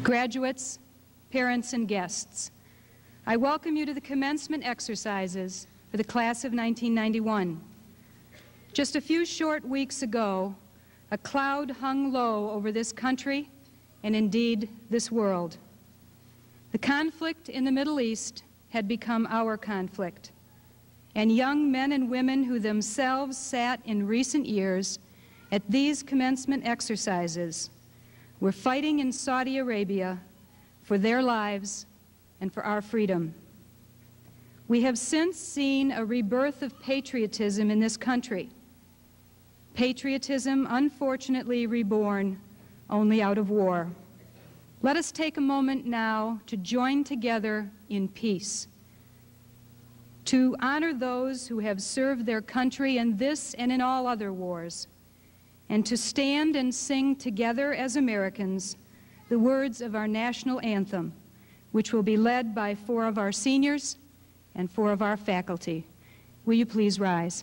Graduates, parents, and guests, I welcome you to the commencement exercises for the class of 1991. Just a few short weeks ago, a cloud hung low over this country and indeed this world. The conflict in the Middle East had become our conflict, and young men and women who themselves sat in recent years at these commencement exercises were fighting in Saudi Arabia for their lives and for our freedom. We have since seen a rebirth of patriotism in this country. Patriotism, unfortunately, reborn only out of war. Let us take a moment now to join together in peace, to honor those who have served their country in this and in all other wars, and to stand and sing together as Americans the words of our national anthem, which will be led by 4 of our seniors and 4 of our faculty. Will you please rise?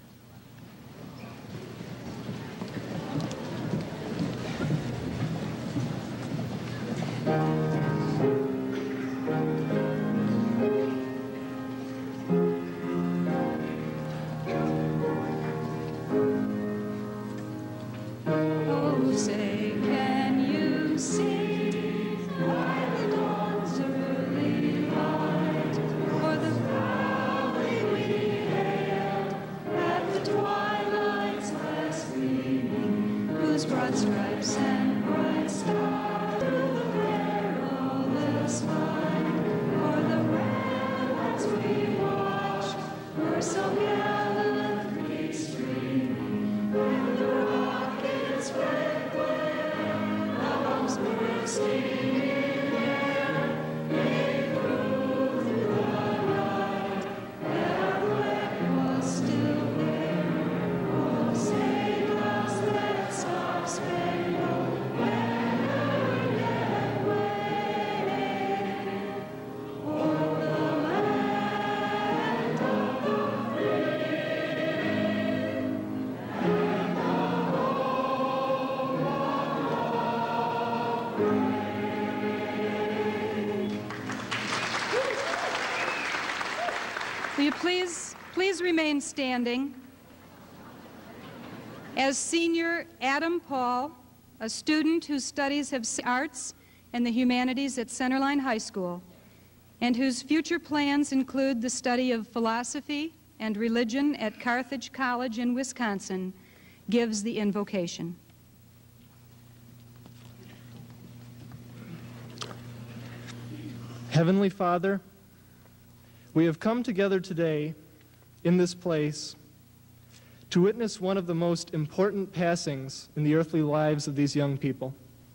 Will you please remain standing as Senior Adam Paul, a student whose studies have arts and the humanities at Centerline High School, and whose future plans include the study of philosophy and religion at Carthage College in Wisconsin, gives the invocation. Heavenly Father, we have come together today in this place to witness one of the most important passings in the earthly lives of these young people.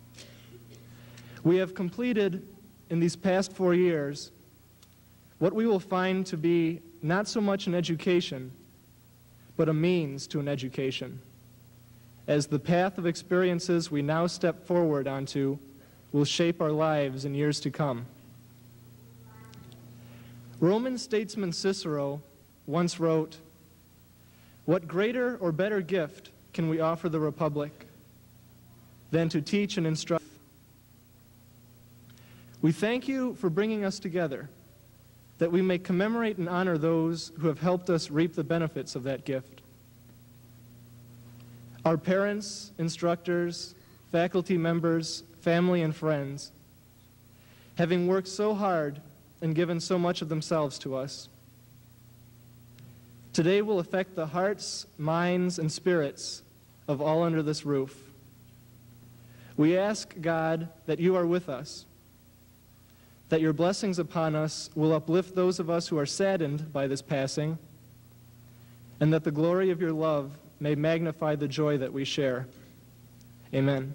We have completed in these past 4 years what we will find to be not so much an education, but a means to an education, as the path of experiences we now step forward onto will shape our lives in years to come. Roman statesman Cicero once wrote, "What greater or better gift can we offer the Republic than to teach and instruct?" We thank you for bringing us together, that we may commemorate and honor those who have helped us reap the benefits of that gift. Our parents, instructors, faculty members, family, and friends, having worked so hard and given so much of themselves to us, today will affect the hearts, minds, and spirits of all under this roof. We ask, God, that you are with us, that your blessings upon us will uplift those of us who are saddened by this passing, and that the glory of your love may magnify the joy that we share. Amen.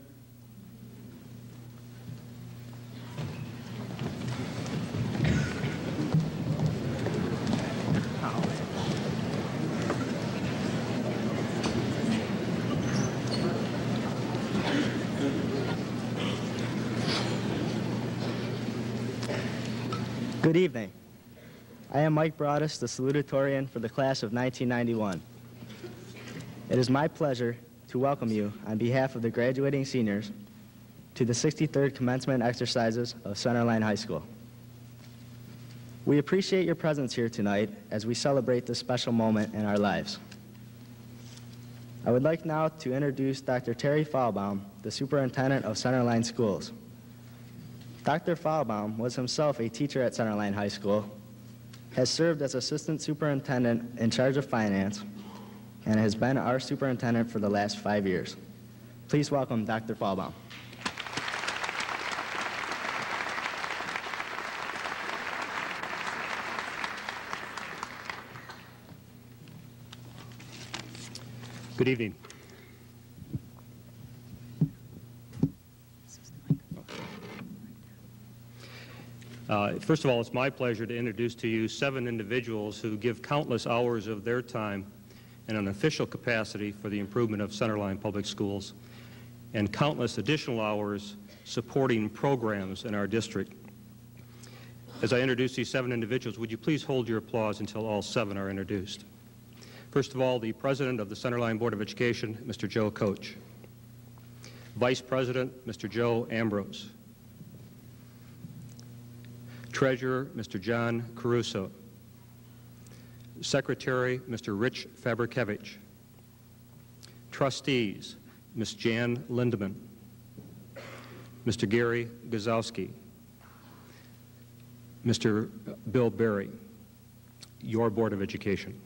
Good evening. I am Mike Broadus, the salutatorian for the class of 1991. It is my pleasure to welcome you on behalf of the graduating seniors to the 63rd commencement exercises of Centerline High School. We appreciate your presence here tonight as we celebrate this special moment in our lives. I would like now to introduce Dr. Terry Fahlbaum, the superintendent of Centerline Schools. Dr. Fahlbaum was himself a teacher at Centerline High School, has served as assistant superintendent in charge of finance, and has been our superintendent for the last 5 years. Please welcome Dr. Fahlbaum. Good evening. First of all, it's my pleasure to introduce to you 7 individuals who give countless hours of their time in an official capacity for the improvement of Centerline Public Schools and countless additional hours supporting programs in our district. As I introduce these 7 individuals, would you please hold your applause until all 7 are introduced? First of all, the President of the Centerline Board of Education, Mr. Joe Coach. Vice President, Mr. Joe Ambrose. Treasurer, Mr. John Caruso. Secretary, Mr. Rich Fabrikevich. Trustees, Ms. Jan Lindemann. Mr. Gary Gazowski. Mr. Bill Berry, your Board of Education.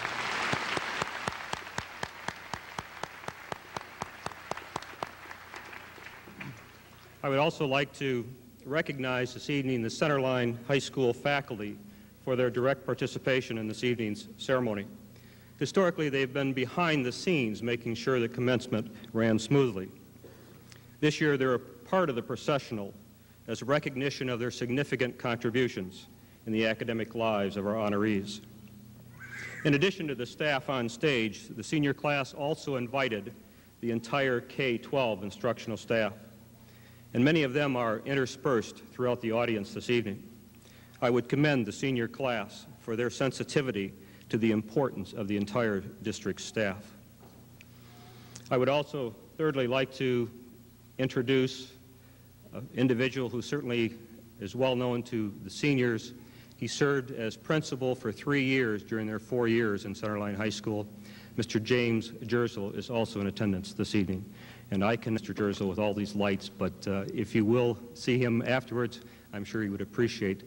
I would also like to recognize this evening the Centerline High School faculty for their direct participation in this evening's ceremony. Historically, they've been behind the scenes making sure that commencement ran smoothly. This year, they're a part of the processional as a recognition of their significant contributions in the academic lives of our honorees. In addition to the staff on stage, the senior class also invited the entire K-12 instructional staff, and many of them are interspersed throughout the audience this evening. I would commend the senior class for their sensitivity to the importance of the entire district staff. I would also thirdly like to introduce an individual who certainly is well known to the seniors. He served as principal for 3 years during their 4 years in Centerline High School. Mr. James Jerzel is also in attendance this evening. And I can Mr. Jerzel with all these lights, but if you will see him afterwards, I'm sure he would appreciate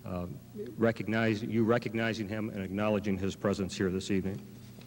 recognizing him and acknowledging his presence here this evening.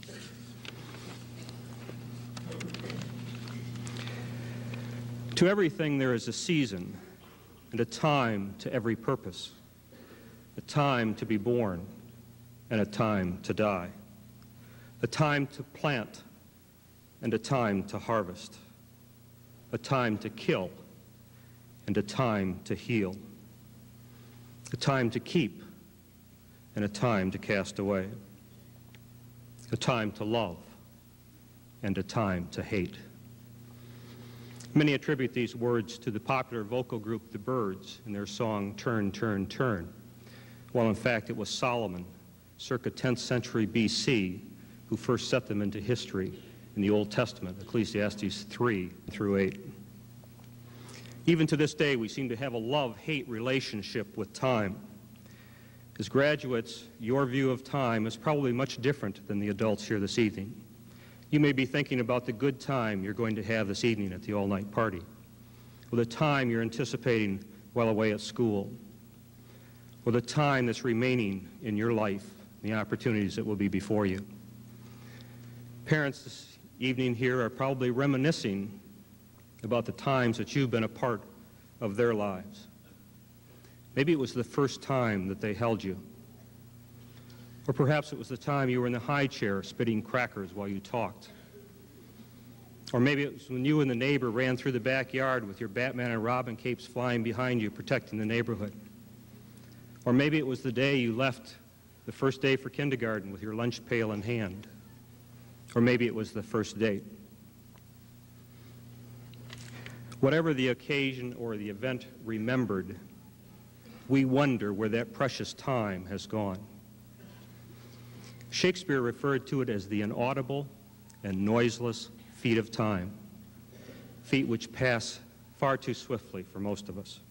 To everything there is a season and a time to every purpose, a time to be born and a time to die, a time to plant and a time to harvest, a time to kill and a time to heal, a time to keep and a time to cast away, a time to love and a time to hate. Many attribute these words to the popular vocal group The Byrds in their song Turn, Turn, Turn, while in fact it was Solomon, circa 10th century BC, who first set them into history in the Old Testament, Ecclesiastes 3 through 8. Even to this day, we seem to have a love-hate relationship with time. As graduates, your view of time is probably much different than the adults here this evening. You may be thinking about the good time you're going to have this evening at the all-night party, or the time you're anticipating while away at school, or the time that's remaining in your life, the opportunities that will be before you. Parents this evening here are probably reminiscing about the times that you've been a part of their lives. Maybe it was the first time that they held you. Or perhaps it was the time you were in the high chair spitting crackers while you talked. Or maybe it was when you and the neighbor ran through the backyard with your Batman and Robin capes flying behind you, protecting the neighborhood. Or maybe it was the day you left the first day for kindergarten with your lunch pail in hand. Or maybe it was the first date. Whatever the occasion or the event remembered, we wonder where that precious time has gone. Shakespeare referred to it as the inaudible and noiseless feet of time, feet which pass far too swiftly for most of us.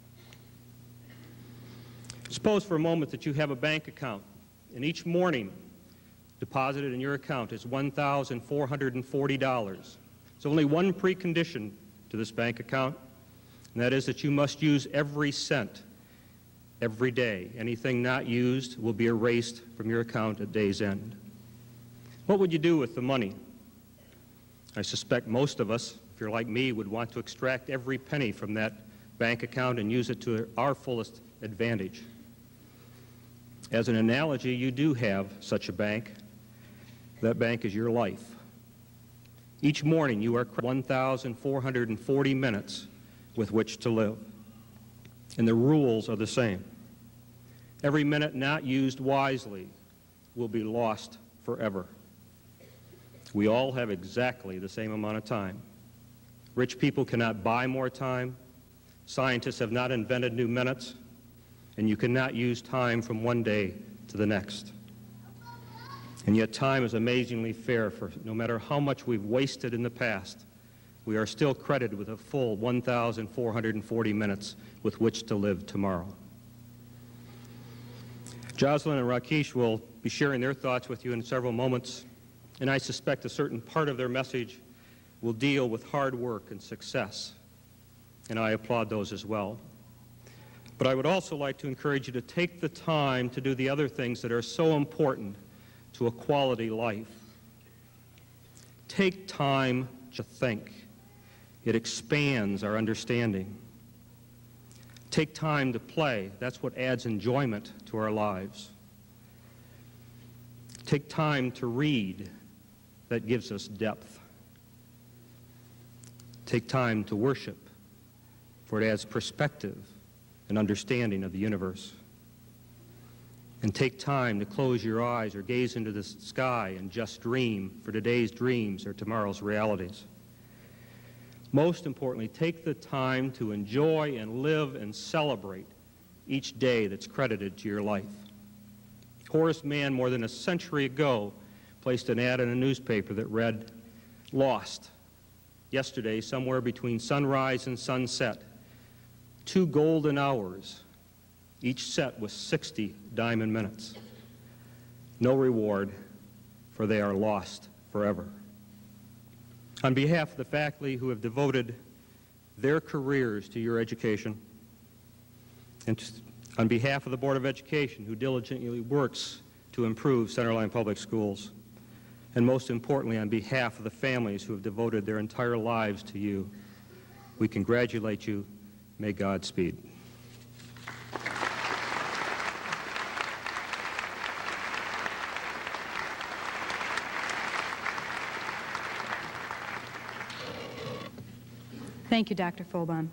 Suppose for a moment that you have a bank account, and each morning deposited in your account is $1,440. There's only one precondition to this bank account, and that is that you must use every cent every day. Anything not used will be erased from your account at day's end. What would you do with the money? I suspect most of us, if you're like me, would want to extract every penny from that bank account and use it to our fullest advantage. As an analogy, you do have such a bank. That bank is your life. Each morning you are 1,440 minutes with which to live. And the rules are the same. Every minute not used wisely will be lost forever. We all have exactly the same amount of time. Rich people cannot buy more time. Scientists have not invented new minutes. And you cannot use time from one day to the next. And yet time is amazingly fair, for no matter how much we've wasted in the past, we are still credited with a full 1,440 minutes with which to live tomorrow. Jocelyn and Rakesh will be sharing their thoughts with you in several moments, and I suspect a certain part of their message will deal with hard work and success, and I applaud those as well. But I would also like to encourage you to take the time to do the other things that are so important to a quality life. Take time to think. It expands our understanding. Take time to play. That's what adds enjoyment to our lives. Take time to read. That gives us depth. Take time to worship, for it adds perspective and understanding of the universe. And take time to close your eyes or gaze into the sky and just dream, for today's dreams are tomorrow's realities. Most importantly, take the time to enjoy and live and celebrate each day that's credited to your life. Horace Mann, more than a century ago, placed an ad in a newspaper that read, "Lost. Yesterday, somewhere between sunrise and sunset, 2 golden hours, each set with 60 diamond minutes. No reward, for they are lost forever." On behalf of the faculty who have devoted their careers to your education, and on behalf of the Board of Education, who diligently works to improve Centerline Public Schools, and most importantly, on behalf of the families who have devoted their entire lives to you, we congratulate you. May God speed. Thank you, Dr. Folbaum.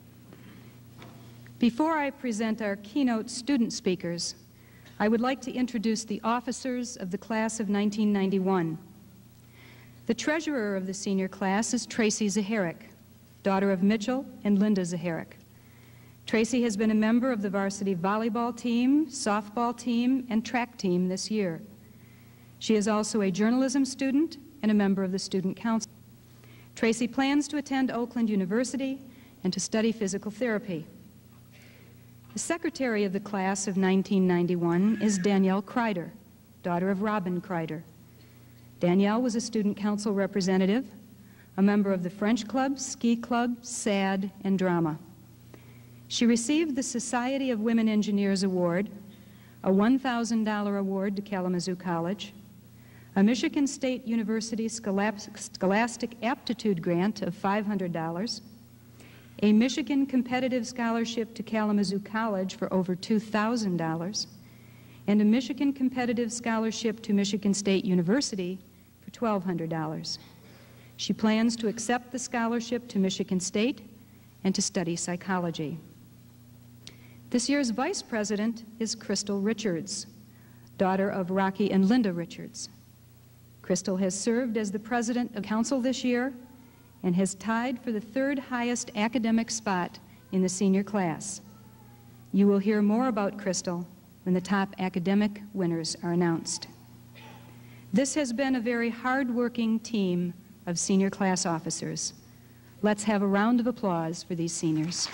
Before I present our keynote student speakers, I would like to introduce the officers of the class of 1991. The treasurer of the senior class is Tracy Zaharik, daughter of Mitchell and Linda Zaharik. Tracy has been a member of the varsity volleyball team, softball team, and track team this year. She is also a journalism student and a member of the student council. Tracy plans to attend Oakland University and to study physical therapy. The secretary of the class of 1991 is Danielle Kreider, daughter of Robin Kreider. Danielle was a student council representative, a member of the French Club, Ski Club, SAD, and Drama. She received the Society of Women Engineers Award, a $1,000 award to Kalamazoo College, a Michigan State University Scholastic Aptitude Grant of $500, a Michigan Competitive Scholarship to Kalamazoo College for over $2,000, and a Michigan Competitive Scholarship to Michigan State University for $1,200. She plans to accept the scholarship to Michigan State and to study psychology. This year's vice president is Crystal Richards, daughter of Rocky and Linda Richards. Crystal has served as the president of council this year and has tied for the 3rd highest academic spot in the senior class. You will hear more about Crystal when the top academic winners are announced. This has been a very hard-working team of senior class officers. Let's have a round of applause for these seniors.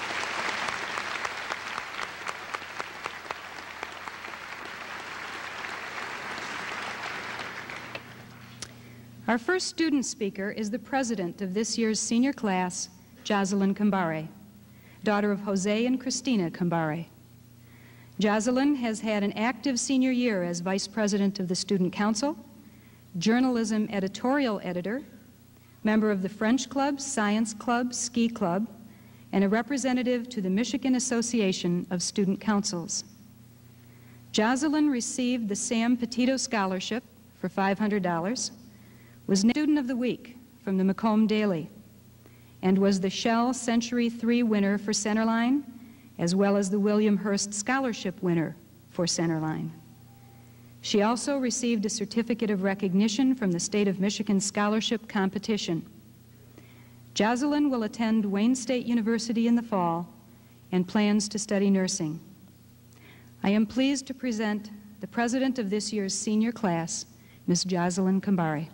Our first student speaker is the president of this year's senior class, Jocelyn Kambare, daughter of Jose and Christina Kambare. Jocelyn has had an active senior year as vice president of the Student Council, journalism editorial editor, member of the French Club, Science Club, Ski Club, and a representative to the Michigan Association of Student Councils. Jocelyn received the Sam Petito Scholarship for $500, was named Student of the Week from the Macomb Daily, and was the Shell Century 3 winner for Centerline, as well as the William Hurst Scholarship winner for Centerline. She also received a certificate of recognition from the State of Michigan Scholarship Competition. Jocelyn will attend Wayne State University in the fall and plans to study nursing. I am pleased to present the president of this year's senior class, Ms. Jocelyn Kambare.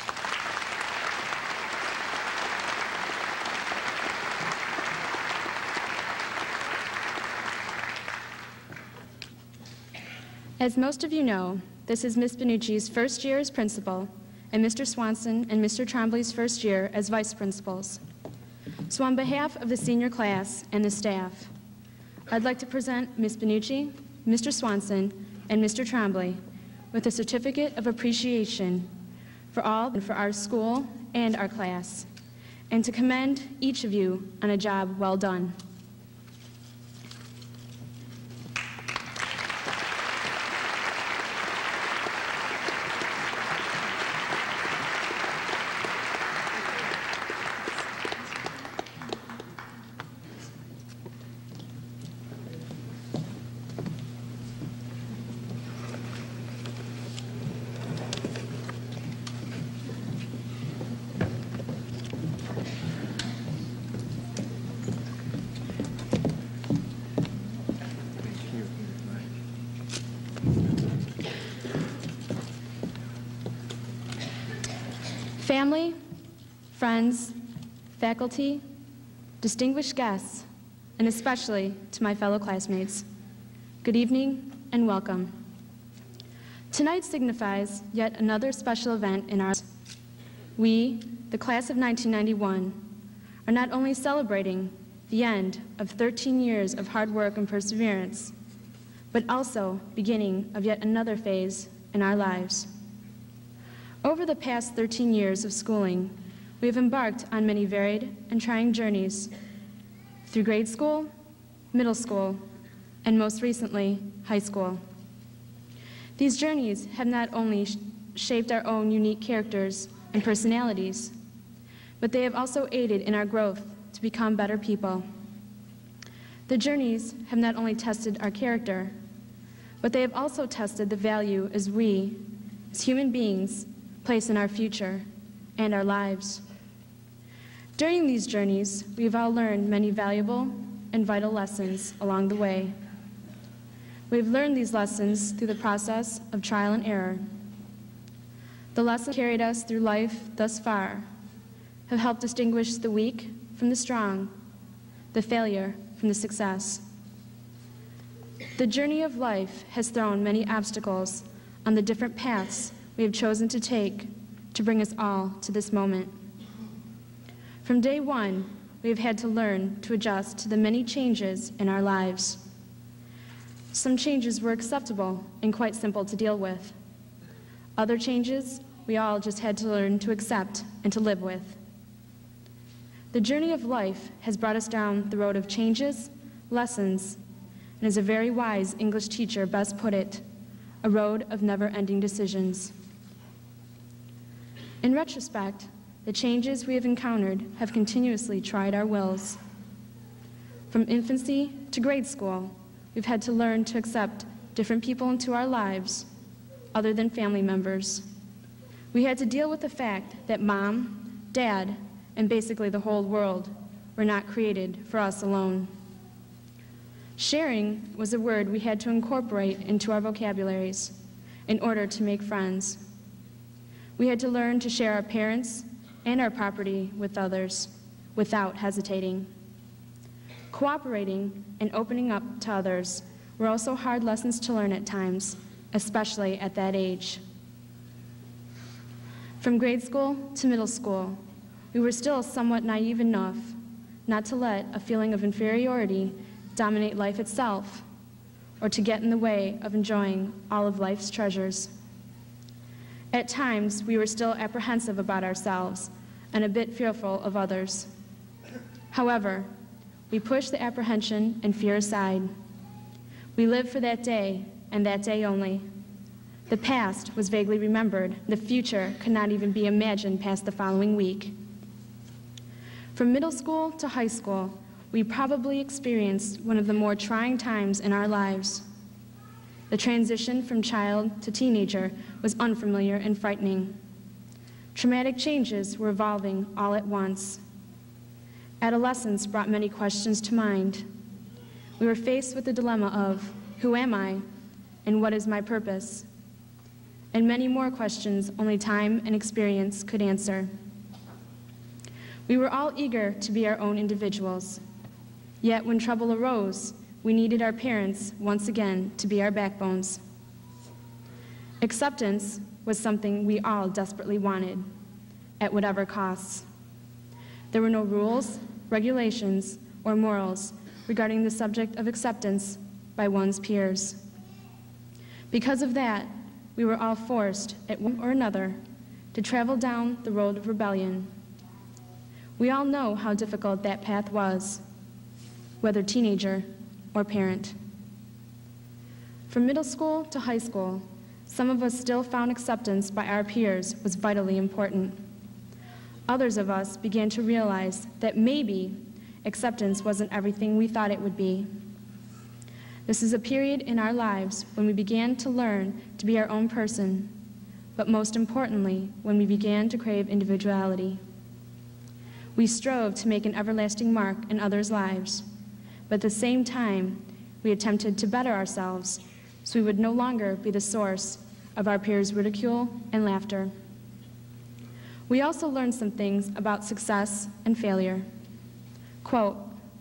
As most of you know, this is Ms. Benucci's first year as principal, and Mr. Swanson and Mr. Trombley's first year as vice principals. So on behalf of the senior class and the staff, I'd like to present Ms. Benucci, Mr. Swanson, and Mr. Trombley with a certificate of appreciation for all and for our school and our class, and to commend each of you on a job well done. Family, friends, faculty, distinguished guests, and especially to my fellow classmates, good evening and welcome. Tonight signifies yet another special event in our lives. We, the class of 1991, are not only celebrating the end of 13 years of hard work and perseverance, but also beginning of yet another phase in our lives. Over the past 13 years of schooling, we have embarked on many varied and trying journeys through grade school, middle school, and most recently, high school. These journeys have not only shaped our own unique characters and personalities, but they have also aided in our growth to become better people. The journeys have not only tested our character, but they have also tested the value as we, as human beings, place in our future and our lives. During these journeys, we've all learned many valuable and vital lessons along the way. We've learned these lessons through the process of trial and error. The lessons carried us through life thus far have helped distinguish the weak from the strong, the failure from the success. The journey of life has thrown many obstacles on the different paths we have chosen to take to bring us all to this moment. From day one, we have had to learn to adjust to the many changes in our lives. Some changes were acceptable and quite simple to deal with. Other changes, we all just had to learn to accept and to live with. The journey of life has brought us down the road of changes, lessons, and as a very wise English teacher best put it, a road of never-ending decisions. In retrospect, the changes we have encountered have continuously tried our wills. From infancy to grade school, we've had to learn to accept different people into our lives other than family members. We had to deal with the fact that Mom, Dad, and basically the whole world were not created for us alone. Sharing was a word we had to incorporate into our vocabularies in order to make friends. We had to learn to share our parents and our property with others. without hesitating. Cooperating and opening up to others were also hard lessons to learn at times, especially at that age. From grade school to middle school, we were still somewhat naive enough not to let a feeling of inferiority dominate life itself, or to get in the way of enjoying all of life's treasures. At times, we were still apprehensive about ourselves and a bit fearful of others. However, we pushed the apprehension and fear aside. We lived for that day, and that day only. The past was vaguely remembered. The future could not even be imagined past the following week. From middle school to high school, we probably experienced one of the more trying times in our lives. The transition from child to teenager was unfamiliar and frightening. Traumatic changes were evolving all at once. Adolescence brought many questions to mind. We were faced with the dilemma of, who am I, and what is my purpose? And many more questions only time and experience could answer. We were all eager to be our own individuals. Yet when trouble arose, we needed our parents once again to be our backbones. Acceptance was something we all desperately wanted, at whatever costs. There were no rules, regulations, or morals regarding the subject of acceptance by one's peers. Because of that, we were all forced, at one or another, to travel down the road of rebellion. We all know how difficult that path was, whether teenager or parent. From middle school to high school, some of us still found acceptance by our peers was vitally important. Others of us began to realize that maybe acceptance wasn't everything we thought it would be. This is a period in our lives when we began to learn to be our own person, but most importantly, when we began to crave individuality. We strove to make an everlasting mark in others' lives, but at the same time, we attempted to better ourselves so we would no longer be the source of our peers' ridicule and laughter. We also learned some things about success and failure. Quote,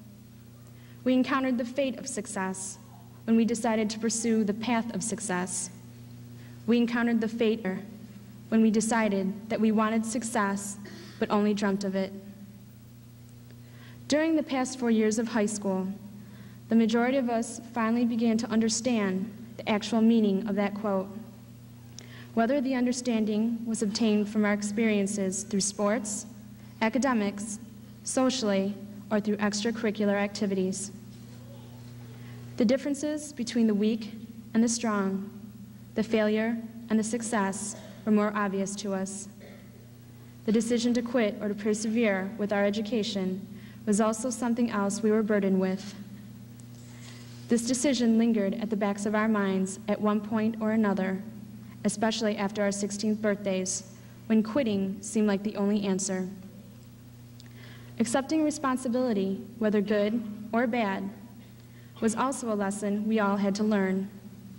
"We encountered the fate of success when we decided to pursue the path of success. We encountered the fate when we decided that we wanted success but only dreamt of it." During the past 4 years of high school, the majority of us finally began to understand the actual meaning of that quote. Whether the understanding was obtained from our experiences through sports, academics, socially, or through extracurricular activities. The differences between the weak and the strong, the failure and the success were more obvious to us. The decision to quit or to persevere with our education was also something else we were burdened with. This decision lingered at the backs of our minds at one point or another, especially after our 16th birthdays, when quitting seemed like the only answer. Accepting responsibility, whether good or bad, was also a lesson we all had to learn.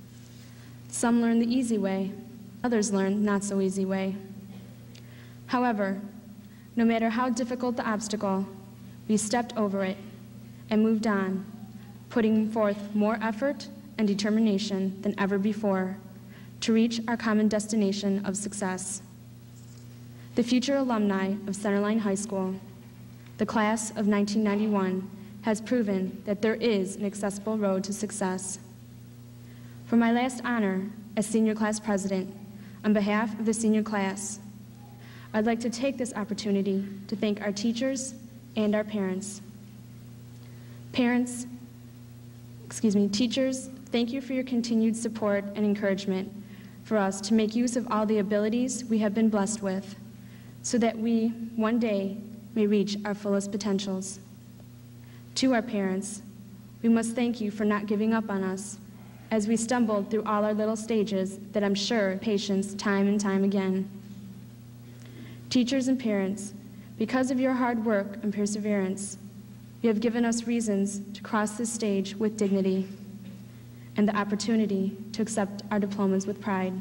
Some learned the easy way, others learned not so easy way. However, no matter how difficult the obstacle, we stepped over it and moved on, putting forth more effort and determination than ever before to reach our common destination of success. The future alumni of Centerline High School, the class of 1991, has proven that there is an accessible road to success. For my last honor as senior class president, on behalf of the senior class, I'd like to take this opportunity to thank our teachers and our parents. Teachers, thank you for your continued support and encouragement for us to make use of all the abilities we have been blessed with, so that we, one day, may reach our fullest potentials. To our parents, we must thank you for not giving up on us as we stumbled through all our little stages that I'm sure patience time and time again. Teachers and parents, because of your hard work and perseverance, you have given us reasons to cross this stage with dignity and the opportunity to accept our diplomas with pride.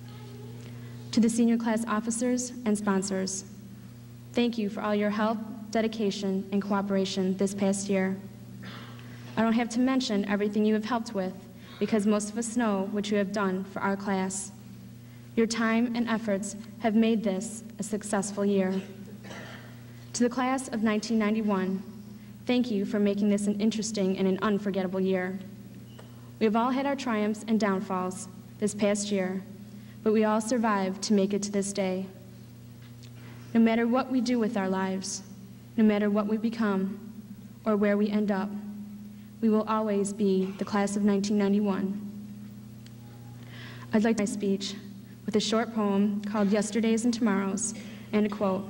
To the senior class officers and sponsors, thank you for all your help, dedication, and cooperation this past year. I don't have to mention everything you have helped with, because most of us know what you have done for our class. Your time and efforts have made this a successful year. To the class of 1991, thank you for making this an interesting and an unforgettable year. We have all had our triumphs and downfalls this past year, but we all survived to make it to this day. No matter what we do with our lives, no matter what we become, or where we end up, we will always be the class of 1991. I'd like to start my speech with a short poem called Yesterdays and Tomorrows, and a quote.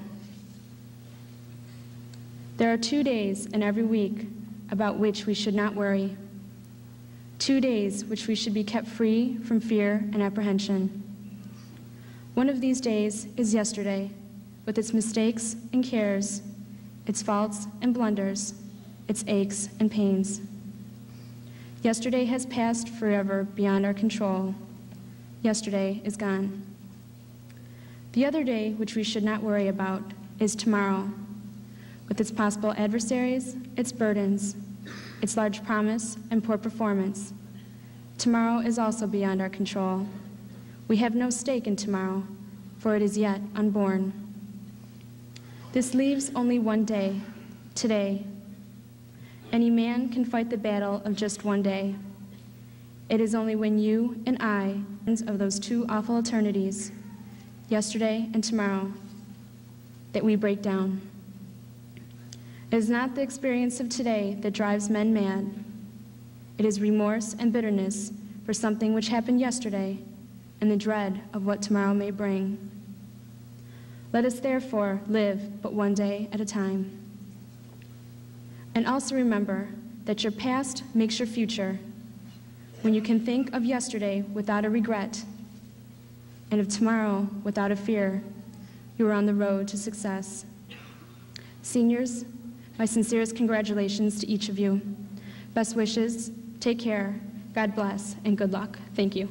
There are 2 days in every week about which we should not worry. 2 days which we should be kept free from fear and apprehension. One of these days is yesterday, with its mistakes and cares, its faults and blunders, its aches and pains. Yesterday has passed forever beyond our control. Yesterday is gone. The other day, which we should not worry about, is tomorrow, with its possible adversaries, its burdens, its large promise and poor performance. Tomorrow is also beyond our control. We have no stake in tomorrow, for it is yet unborn. This leaves only one day, today. Any man can fight the battle of just one day. It is only when you and I, of those two awful eternities, yesterday and tomorrow, that we break down. It is not the experience of today that drives men mad. It is remorse and bitterness for something which happened yesterday and the dread of what tomorrow may bring. Let us therefore live but one day at a time. And also remember that your past makes your future when you can think of yesterday without a regret and of tomorrow without a fear. You are on the road to success. Seniors, my sincerest congratulations to each of you. Best wishes, take care, God bless, and good luck. Thank you.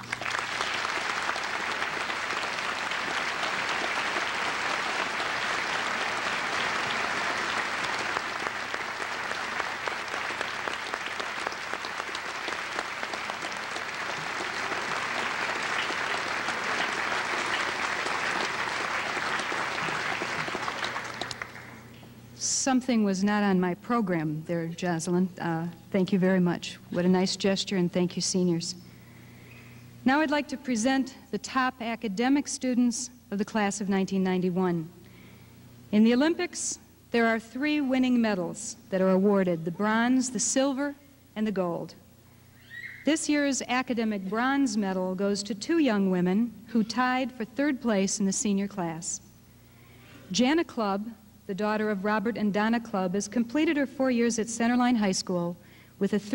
Something was not on my program there, Jocelyn. Thank you very much. What a nice gesture, and thank you, seniors. Now I'd like to present the top academic students of the class of 1991. In the Olympics, there are 3 winning medals that are awarded: the bronze, the silver, and the gold. This year's academic bronze medal goes to 2 young women who tied for 3rd place in the senior class. Jana Clubb, the daughter of Robert and Donna Clubb, has completed her 4 years at Centerline High School with a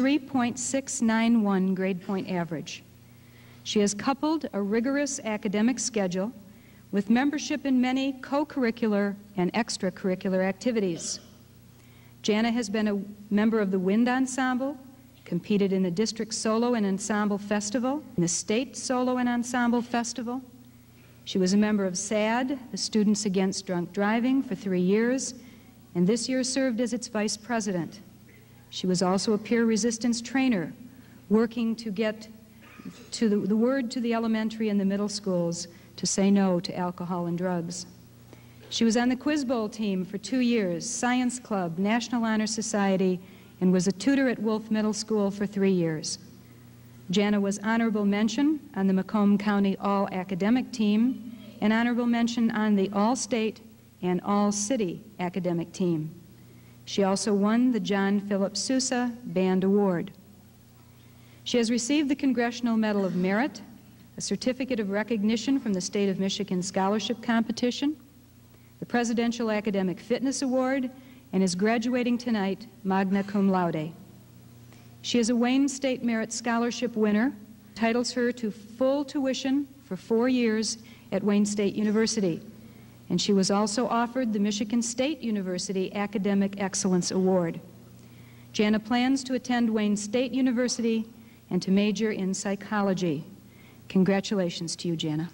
3.691 grade point average. She has coupled a rigorous academic schedule with membership in many co-curricular and extracurricular activities. Jana has been a member of the Wind Ensemble, competed in the District Solo and Ensemble Festival, in the State Solo and Ensemble Festival. She was a member of SAD, the Students Against Drunk Driving, for 3 years, and this year served as its vice president. She was also a peer resistance trainer, working to get to the word to the elementary and the middle schools to say no to alcohol and drugs. She was on the Quiz Bowl team for 2 years, Science Club, National Honor Society, and was a tutor at Wolf Middle School for 3 years. Jana was honorable mention on the Macomb County All-Academic Team and honorable mention on the All-State and All-City Academic Team. She also won the John Philip Sousa Band Award. She has received the Congressional Medal of Merit, a certificate of recognition from the State of Michigan Scholarship Competition, the Presidential Academic Fitness Award, and is graduating tonight magna cum laude. She is a Wayne State Merit Scholarship winner, entitles her to full tuition for 4 years at Wayne State University, and she was also offered the Michigan State University Academic Excellence Award. Jana plans to attend Wayne State University and to major in psychology. Congratulations to you, Jana.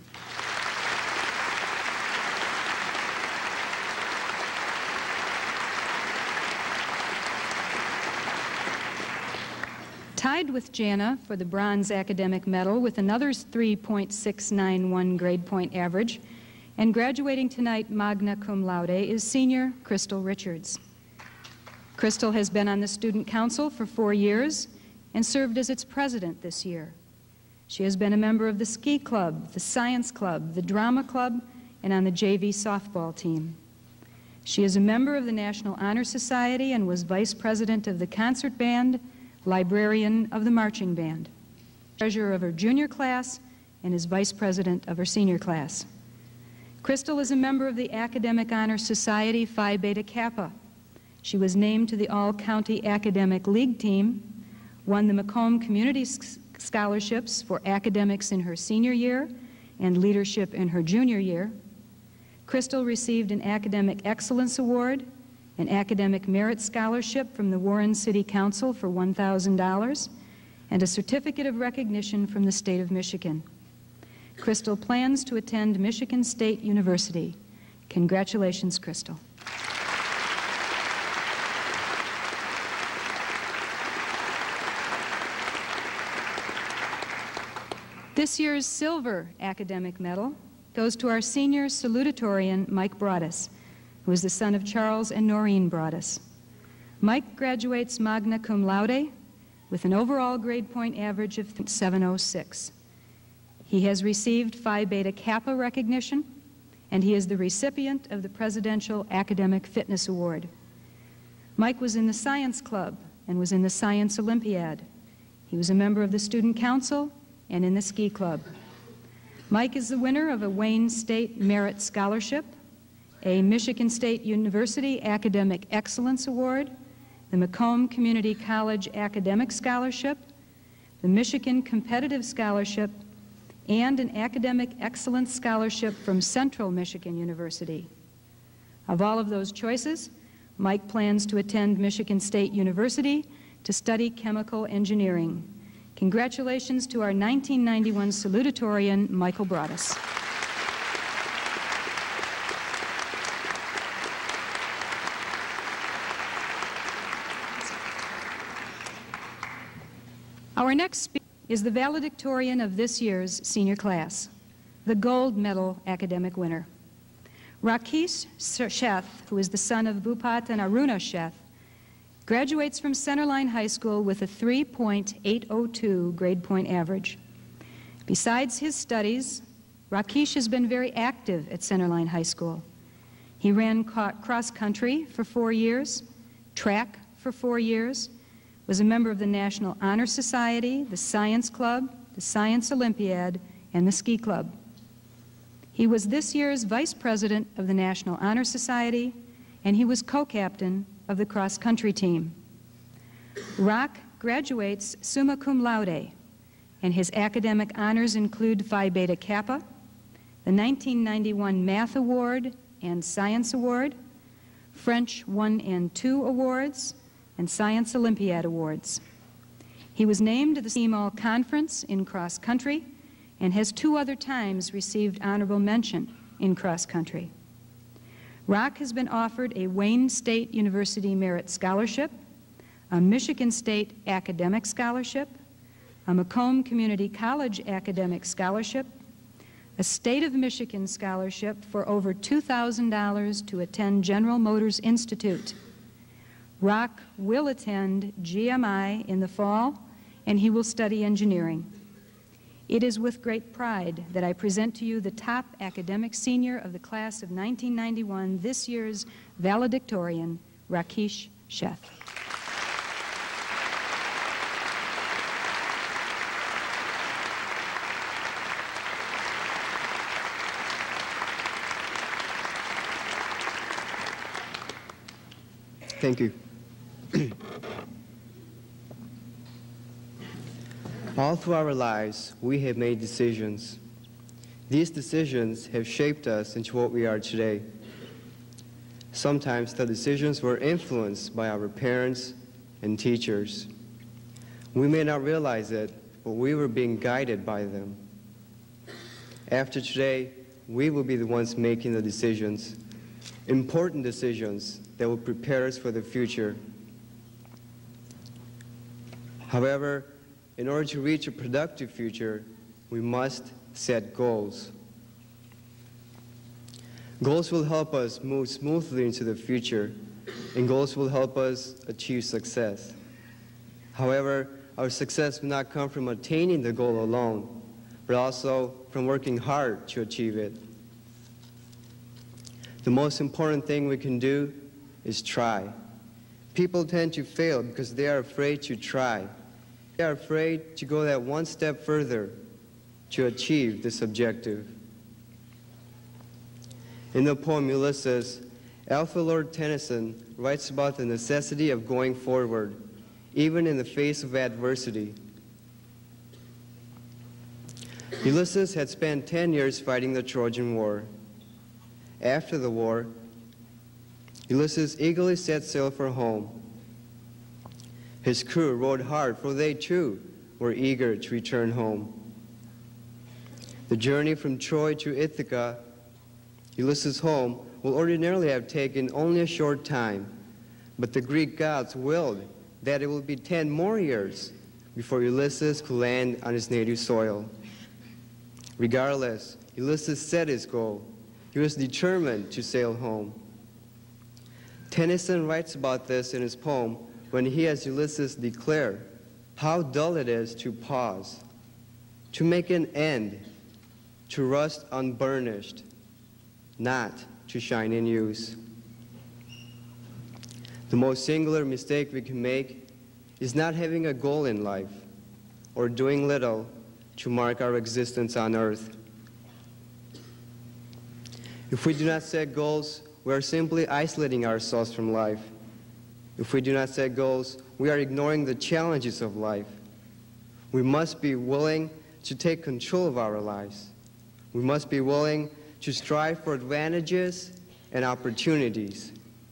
Tied with Jana for the bronze academic medal with another 3.691 grade point average, and graduating tonight magna cum laude is senior Crystal Richards. Crystal has been on the student council for 4 years and served as its president this year. She has been a member of the ski club, the science club, the drama club, and on the JV softball team. She is a member of the National Honor Society and was vice president of the concert band, librarian of the marching band, treasurer of her junior class, and is vice president of her senior class. Crystal is a member of the Academic Honor Society Phi Beta Kappa. She was named to the All-County Academic League team, won the Macomb Community Scholarships for academics in her senior year and leadership in her junior year. Crystal received an Academic Excellence Award, an Academic Merit Scholarship from the Warren City Council for $1,000, and a certificate of recognition from the state of Michigan. Crystal plans to attend Michigan State University. Congratulations, Crystal. This year's silver academic medal goes to our senior salutatorian, Mike Broadus, who is the son of Charles and Noreen Broadus. Mike graduates magna cum laude with an overall grade point average of 706. He has received Phi Beta Kappa recognition, and he is the recipient of the Presidential Academic Fitness Award. Mike was in the Science Club and was in the Science Olympiad. He was a member of the Student Council and in the Ski Club. Mike is the winner of a Wayne State Merit Scholarship, a Michigan State University Academic Excellence Award, the Macomb Community College Academic Scholarship, the Michigan Competitive Scholarship, and an Academic Excellence Scholarship from Central Michigan University. Of all of those choices, Mike plans to attend Michigan State University to study chemical engineering. Congratulations to our 1991 salutatorian, Michael Broadus. Our next speaker is the valedictorian of this year's senior class, the gold medal academic winner. Rakesh Sheth, who is the son of Bhupat and Aruna Sheth, graduates from Centerline High School with a 3.802 grade point average. Besides his studies, Rakesh has been very active at Centerline High School. He ran cross country for 4 years, track for 4 years, was a member of the National Honor Society, the Science Club, the Science Olympiad, and the Ski Club. He was this year's vice president of the National Honor Society, and he was co-captain of the cross-country team. Rock graduates summa cum laude, and his academic honors include Phi Beta Kappa, the 1991 Math Award and Science Award, French 1 and 2 awards, and Science Olympiad awards. He was named to the Team All-Conference in cross-country and has 2 other times received honorable mention in cross-country. Rock has been offered a Wayne State University Merit Scholarship, a Michigan State Academic Scholarship, a Macomb Community College Academic Scholarship, a State of Michigan Scholarship for over $2,000 to attend General Motors Institute. Rock will attend GMI in the fall, and he will study engineering. It is with great pride that I present to you the top academic senior of the class of 1991, this year's valedictorian, Rakesh Sheth. Thank you. All through our lives, we have made decisions. These decisions have shaped us into what we are today. Sometimes the decisions were influenced by our parents and teachers. We may not realize it, but we were being guided by them. After today, we will be the ones making the decisions, important decisions that will prepare us for the future. However, in order to reach a productive future, we must set goals. Goals will help us move smoothly into the future, and goals will help us achieve success. However, our success will not come from attaining the goal alone, but also from working hard to achieve it. The most important thing we can do is try. People tend to fail because they are afraid to try. They are afraid to go that one step further to achieve this objective. In the poem Ulysses, Alfred Lord Tennyson writes about the necessity of going forward, even in the face of adversity. Ulysses had spent 10 years fighting the Trojan War. After the war, Ulysses eagerly set sail for home. His crew rowed hard, for they too were eager to return home. The journey from Troy to Ithaca, Ulysses' home, will ordinarily have taken only a short time, but the Greek gods willed that it would be 10 more years before Ulysses could land on his native soil. Regardless, Ulysses set his goal. He was determined to sail home. Tennyson writes about this in his poem when he has Ulysses declare how dull it is to pause, to make an end, to rust unburnished, not to shine in use. The most singular mistake we can make is not having a goal in life or doing little to mark our existence on earth. If we do not set goals, we are simply isolating ourselves from life. If we do not set goals, we are ignoring the challenges of life. We must be willing to take control of our lives. We must be willing to strive for advantages and opportunities.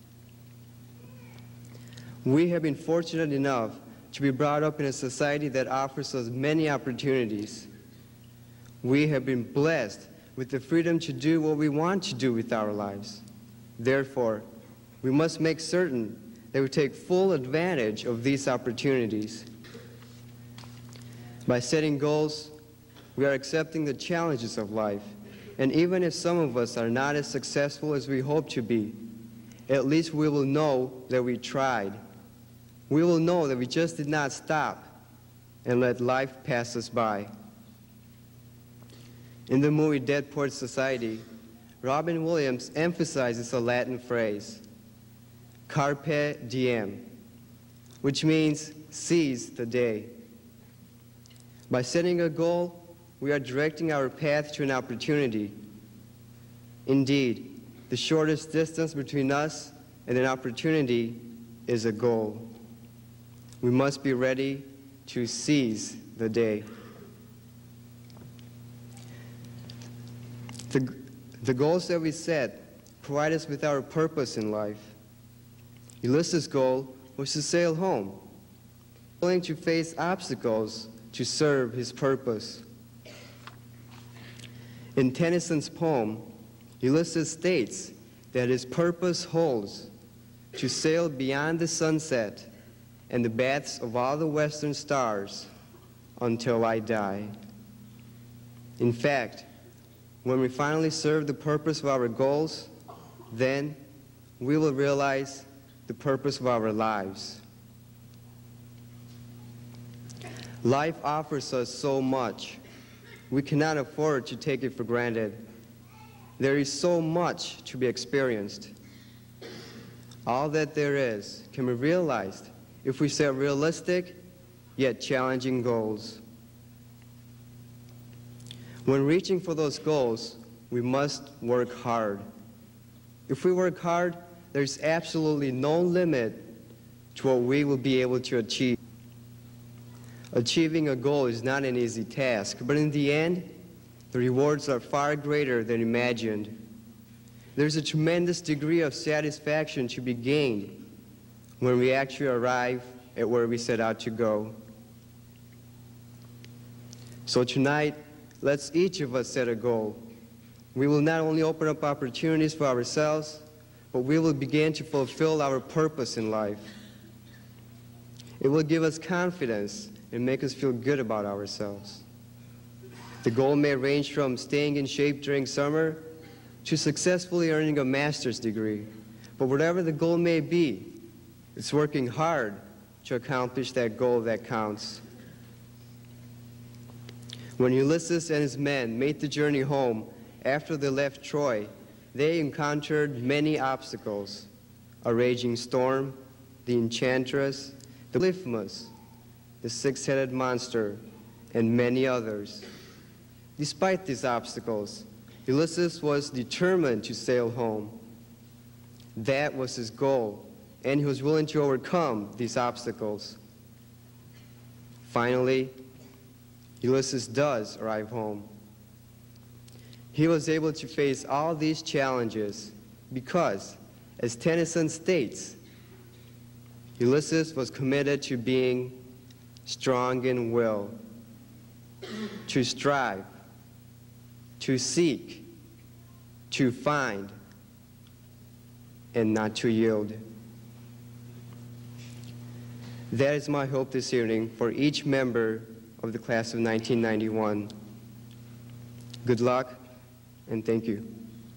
We have been fortunate enough to be brought up in a society that offers us many opportunities. We have been blessed with the freedom to do what we want to do with our lives. Therefore, we must make certain that we take full advantage of these opportunities. By setting goals, we are accepting the challenges of life, and even if some of us are not as successful as we hope to be, at least we will know that we tried. We will know that we just did not stop and let life pass us by. In the movie Dead Poets Society, Robin Williams emphasizes a Latin phrase, carpe diem, which means seize the day. By setting a goal, we are directing our path to an opportunity. Indeed, the shortest distance between us and an opportunity is a goal. We must be ready to seize the day. The goals that we set provide us with our purpose in life. Ulysses' goal was to sail home, willing to face obstacles to serve his purpose. In Tennyson's poem, Ulysses states that his purpose holds to sail beyond the sunset and the baths of all the western stars until I die. In fact, when we finally serve the purpose of our goals, then we will realize the purpose of our lives. Life offers us so much. We cannot afford to take it for granted. There is so much to be experienced. All that there is can be realized if we set realistic yet challenging goals. When reaching for those goals, we must work hard. If we work hard, there's absolutely no limit to what we will be able to achieve. Achieving a goal is not an easy task, but in the end, the rewards are far greater than imagined. There's a tremendous degree of satisfaction to be gained when we actually arrive at where we set out to go. So tonight, let's each of us set a goal. We will not only open up opportunities for ourselves, but we will begin to fulfill our purpose in life. It will give us confidence and make us feel good about ourselves. The goal may range from staying in shape during summer to successfully earning a master's degree. But whatever the goal may be, it's working hard to accomplish that goal that counts. When Ulysses and his men made the journey home after they left Troy, they encountered many obstacles: a raging storm, the enchantress, the Polyphemus, the six-headed monster, and many others. Despite these obstacles, Ulysses was determined to sail home. That was his goal, and he was willing to overcome these obstacles. Finally, Ulysses does arrive home. He was able to face all these challenges because, as Tennyson states, Ulysses was committed to being strong in will, to strive, to seek, to find, and not to yield. That is my hope this evening for each member of the class of 1991. Good luck, and thank you.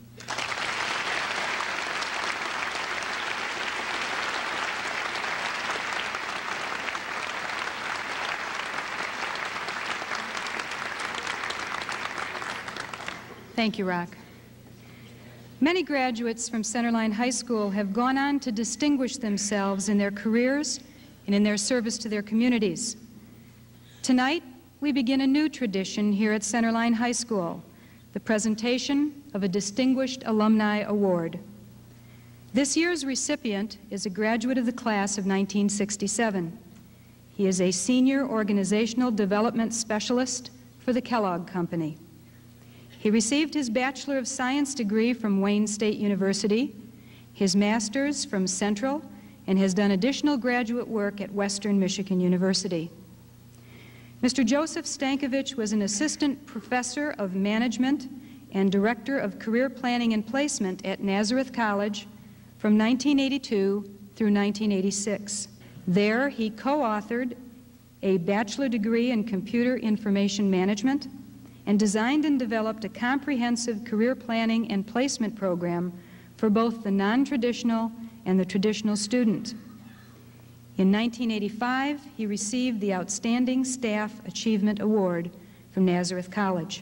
Thank you, Rock. Many graduates from Centerline High School have gone on to distinguish themselves in their careers and in their service to their communities. Tonight, we begin a new tradition here at Centerline High School, the presentation of a Distinguished Alumni Award. This year's recipient is a graduate of the class of 1967. He is a Senior Organizational Development Specialist for the Kellogg Company. He received his Bachelor of Science degree from Wayne State University, his Master's from Central, and has done additional graduate work at Western Michigan University. Mr. Joseph Stankovich was an Assistant Professor of Management and Director of Career Planning and Placement at Nazareth College from 1982 through 1986. There, he co-authored a bachelor degree in Computer Information Management and designed and developed a comprehensive career planning and placement program for both the non-traditional and the traditional student. In 1985, he received the Outstanding Staff Achievement Award from Nazareth College.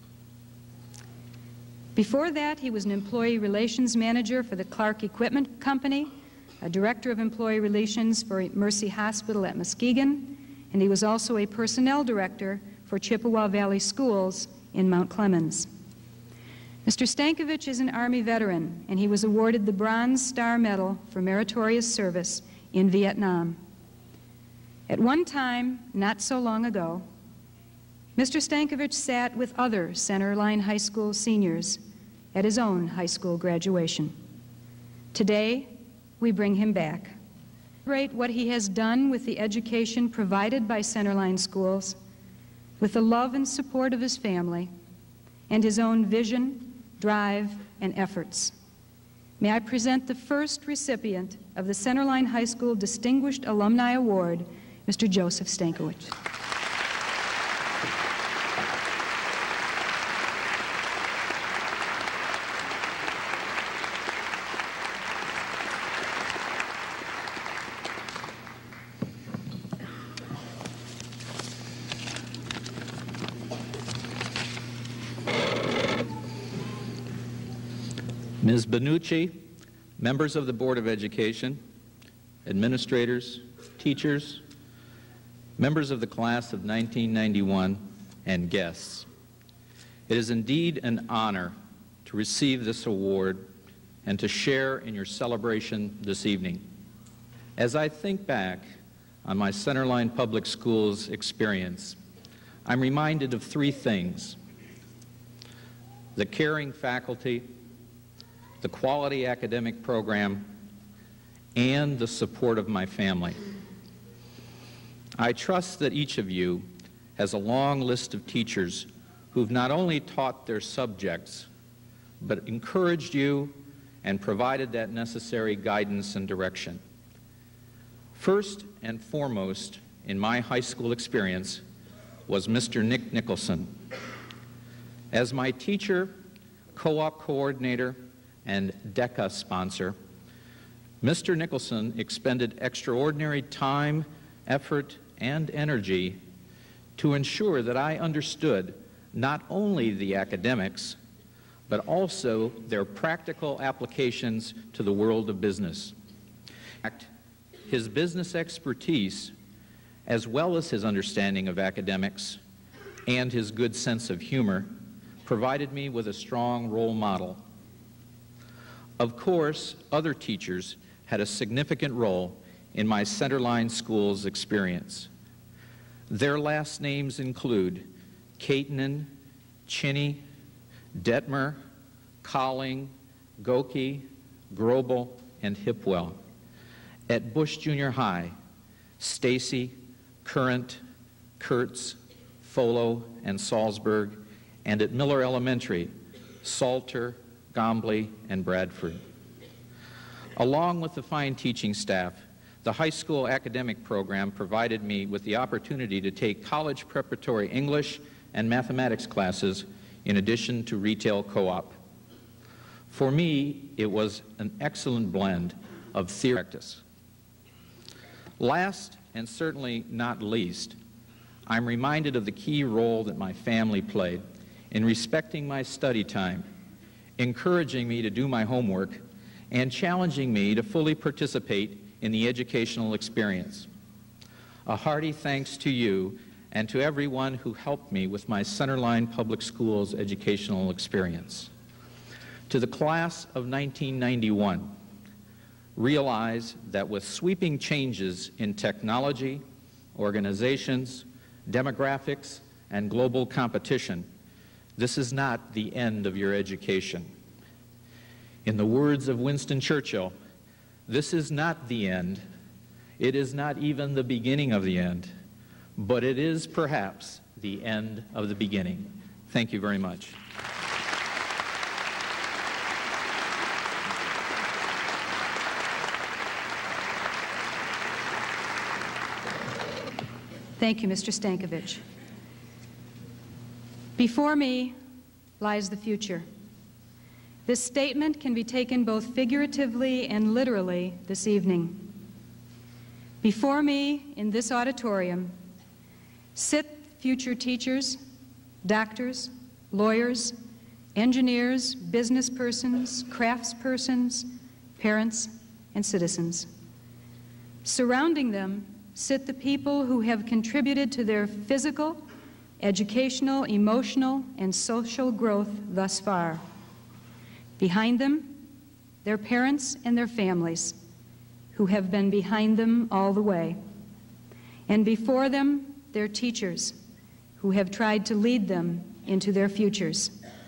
Before that, he was an Employee Relations Manager for the Clark Equipment Company, a Director of Employee Relations for Mercy Hospital at Muskegon, and he was also a Personnel Director for Chippewa Valley Schools in Mount Clemens. Mr. Stankovich is an Army veteran, and he was awarded the Bronze Star Medal for meritorious service in Vietnam. At one time, not so long ago, Mr. Stankovich sat with other Centerline High School seniors at his own high school graduation. Today, we bring him back. Celebrate what he has done with the education provided by Centerline schools, with the love and support of his family, and his own vision, drive, and efforts. May I present the first recipient of the Centerline High School Distinguished Alumni Award, Mr. Joseph Stankovich. Ms. Benucci, members of the Board of Education, administrators, teachers, members of the class of 1991, and guests. It is indeed an honor to receive this award and to share in your celebration this evening. As I think back on my Centerline Public Schools experience, I'm reminded of three things: the caring faculty, the quality academic program, and the support of my family. I trust that each of you has a long list of teachers who've not only taught their subjects, but encouraged you and provided that necessary guidance and direction. First and foremost in my high school experience was Mr. Nick Nicholson. As my teacher, co-op coordinator, and DECA sponsor, Mr. Nicholson expended extraordinary time, effort, and energy to ensure that I understood not only the academics, but also their practical applications to the world of business. In fact, his business expertise, as well as his understanding of academics and his good sense of humor, provided me with a strong role model. Of course, other teachers had a significant role in my Centerline School's experience. Their last names include Kaitanen, Chinney, Detmer, Colling, Goki, Grobel, and Hipwell. At Bush Junior High, Stacy, Current, Kurtz, Folo, and Salzburg, and at Miller Elementary, Salter, Gombley, and Bradford. Along with the fine teaching staff, the high school academic program provided me with the opportunity to take college preparatory English and mathematics classes in addition to retail co-op. For me, it was an excellent blend of theory and practice. Last, and certainly not least, I'm reminded of the key role that my family played in respecting my study time, encouraging me to do my homework, and challenging me to fully participate in the educational experience. A hearty thanks to you and to everyone who helped me with my Centerline Public Schools educational experience. To the class of 1991, realize that with sweeping changes in technology, organizations, demographics, and global competition, this is not the end of your education. In the words of Winston Churchill, this is not the end. It is not even the beginning of the end, but it is perhaps the end of the beginning. Thank you very much. Thank you, Mr. Stankovich. Before me lies the future. This statement can be taken both figuratively and literally this evening. Before me in this auditorium sit future teachers, doctors, lawyers, engineers, business persons, craftspersons, parents, and citizens. Surrounding them sit the people who have contributed to their physical, educational, emotional, and social growth thus far. Behind them, their parents and their families, who have been behind them all the way. And before them, their teachers, who have tried to lead them into their futures.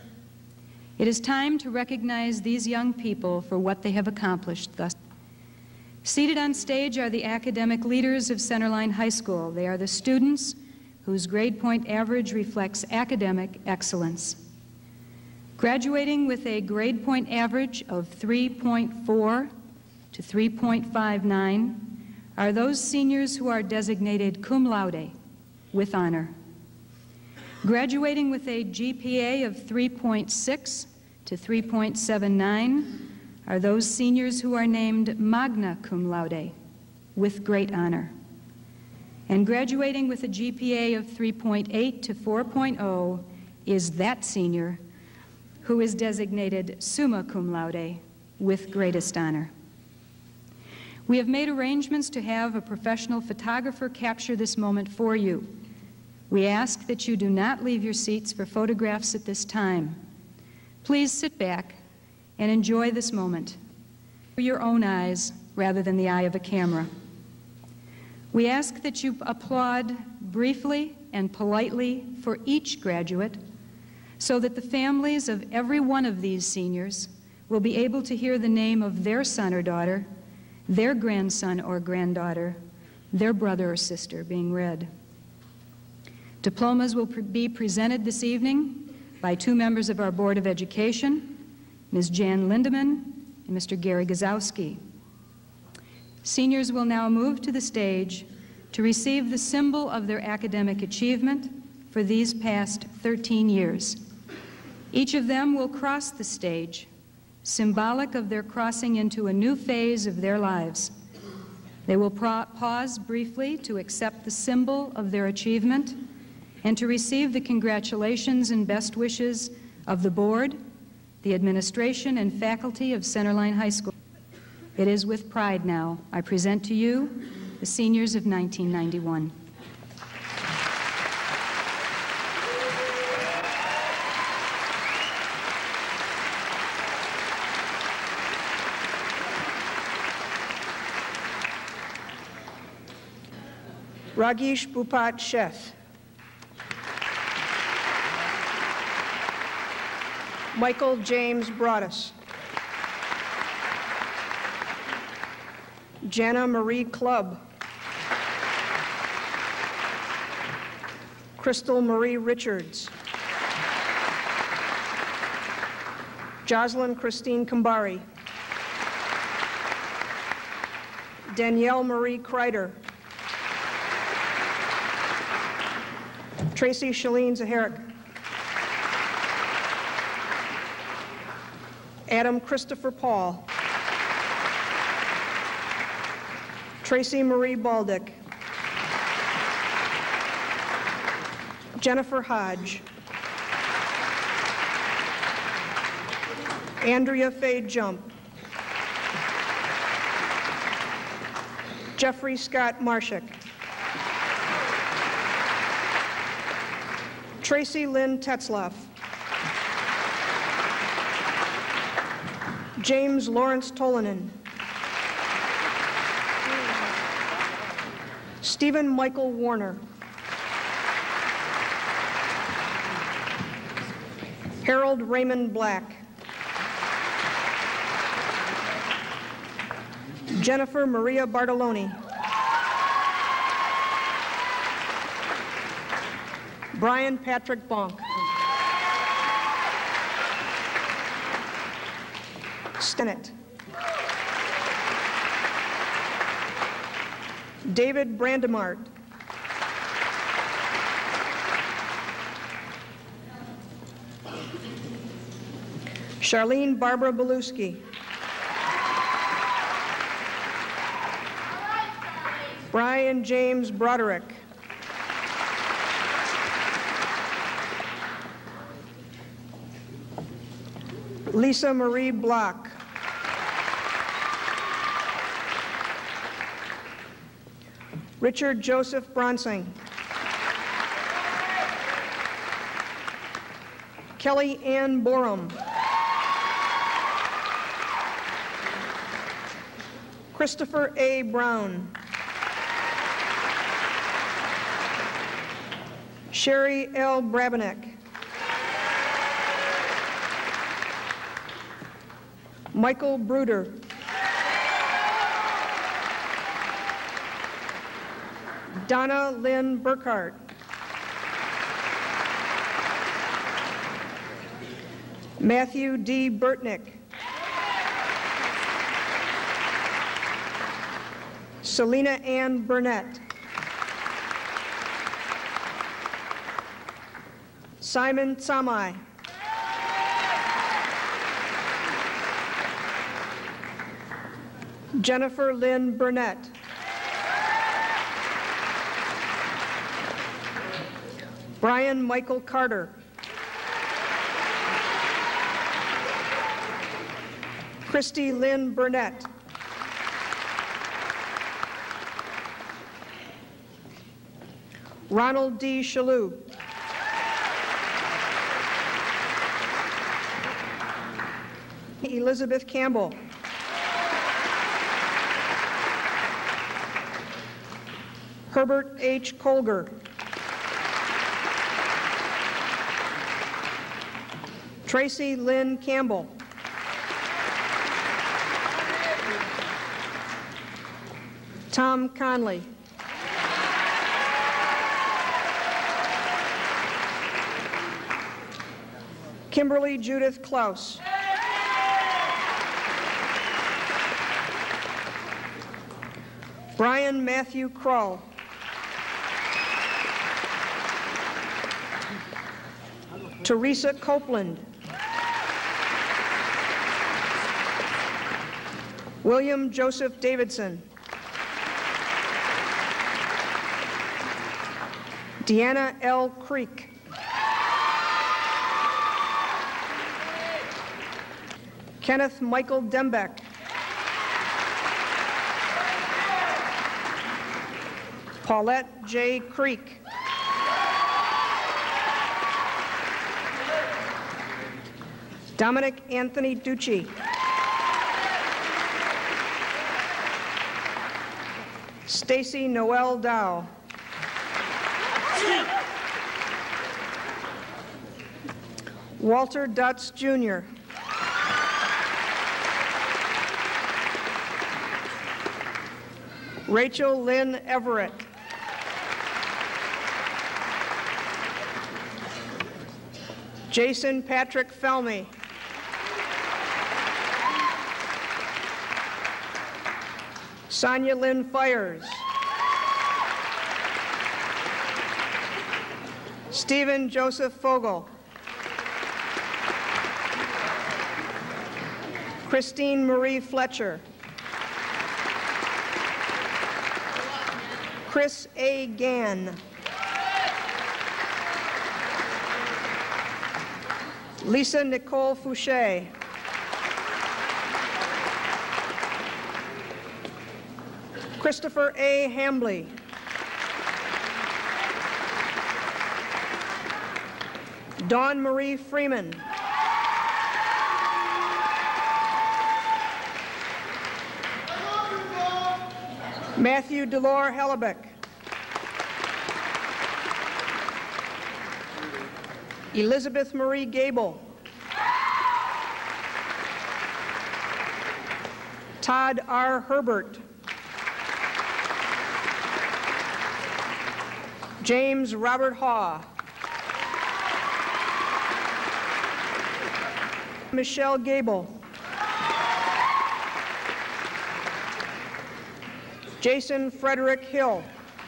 It is time to recognize these young people for what they have accomplished thus. Seated on stage are the academic leaders of Centerline High School. They are the students whose grade point average reflects academic excellence. Graduating with a grade point average of 3.4 to 3.59 are those seniors who are designated cum laude, with honor. Graduating with a GPA of 3.6 to 3.79 are those seniors who are named magna cum laude, with great honor. And graduating with a GPA of 3.8 to 4.0 is that senior who is designated summa cum laude, with greatest honor. We have made arrangements to have a professional photographer capture this moment for you. We ask that you do not leave your seats for photographs at this time. Please sit back and enjoy this moment through your own eyes rather than the eye of a camera. We ask that you applaud briefly and politely for each graduate so that the families of every one of these seniors will be able to hear the name of their son or daughter, their grandson or granddaughter, their brother or sister being read. Diplomas will be presented this evening by two members of our Board of Education, Ms. Jan Lindeman and Mr. Gary Gazowski. Seniors will now move to the stage to receive the symbol of their academic achievement for these past 13 years. Each of them will cross the stage, symbolic of their crossing into a new phase of their lives. They will pause briefly to accept the symbol of their achievement and to receive the congratulations and best wishes of the board, the administration, and faculty of Centerline High School. It is with pride now I present to you the seniors of 1991. Ragish Bhupat Sheth. Michael James Broadus. Jana Marie Clubb. Crystal Marie Richards. Jocelyn Christine Kambari. Danielle Marie Kreider. Tracy Shalene Zaharik. Adam Christopher Paul. Tracy Marie Baldick. Jennifer Hodge. Andrea Faye Jump. Jeffrey Scott Marshak. Tracy Lynn Tetzloff. James Lawrence Tolanen. Stephen Michael Warner. Harold Raymond Black. Jennifer Maria Bartoloni. Brian Patrick Bonk. Stennett. David Brandemart. Charlene Barbara Beluski. Brian James Broderick. Lisa Marie Block. Richard Joseph Bronsing. Kelly Ann Borum. Christopher A. Brown. Sherry L. Brabenek. Michael Bruder. Donna Lynn Burkhart. Matthew D. Burtnick. Selena Ann Burnett. Simon Samai. Jennifer Lynn Burnett. Brian Michael Carter. Christy Lynn Burnett. Ronald D. Shalou. Elizabeth Campbell. Herbert H. Colger. Tracy Lynn Campbell. Tom Conley. Kimberly Judith Klaus. Brian Matthew Krull. Teresa Copeland. William Joseph Davidson. Deanna L. Creek. Kenneth Michael Dembeck. Paulette J. Creek. Dominic Anthony Ducci. Stacy Noel Dow. Walter Dutz, Jr. Rachel Lynn Everett. Jason Patrick Felmy. Sonia Lynn Fires. Stephen Joseph Fogel. Christine Marie Fletcher. Chris A. Gann. Lisa Nicole Fouché. Christopher A. Hambley. Dawn Marie Freeman. Matthew Delore Hellebeck. Elizabeth Marie Gable. Todd R. Herbert. James Robert Haw. Michelle Gable. Jason Frederick Hill.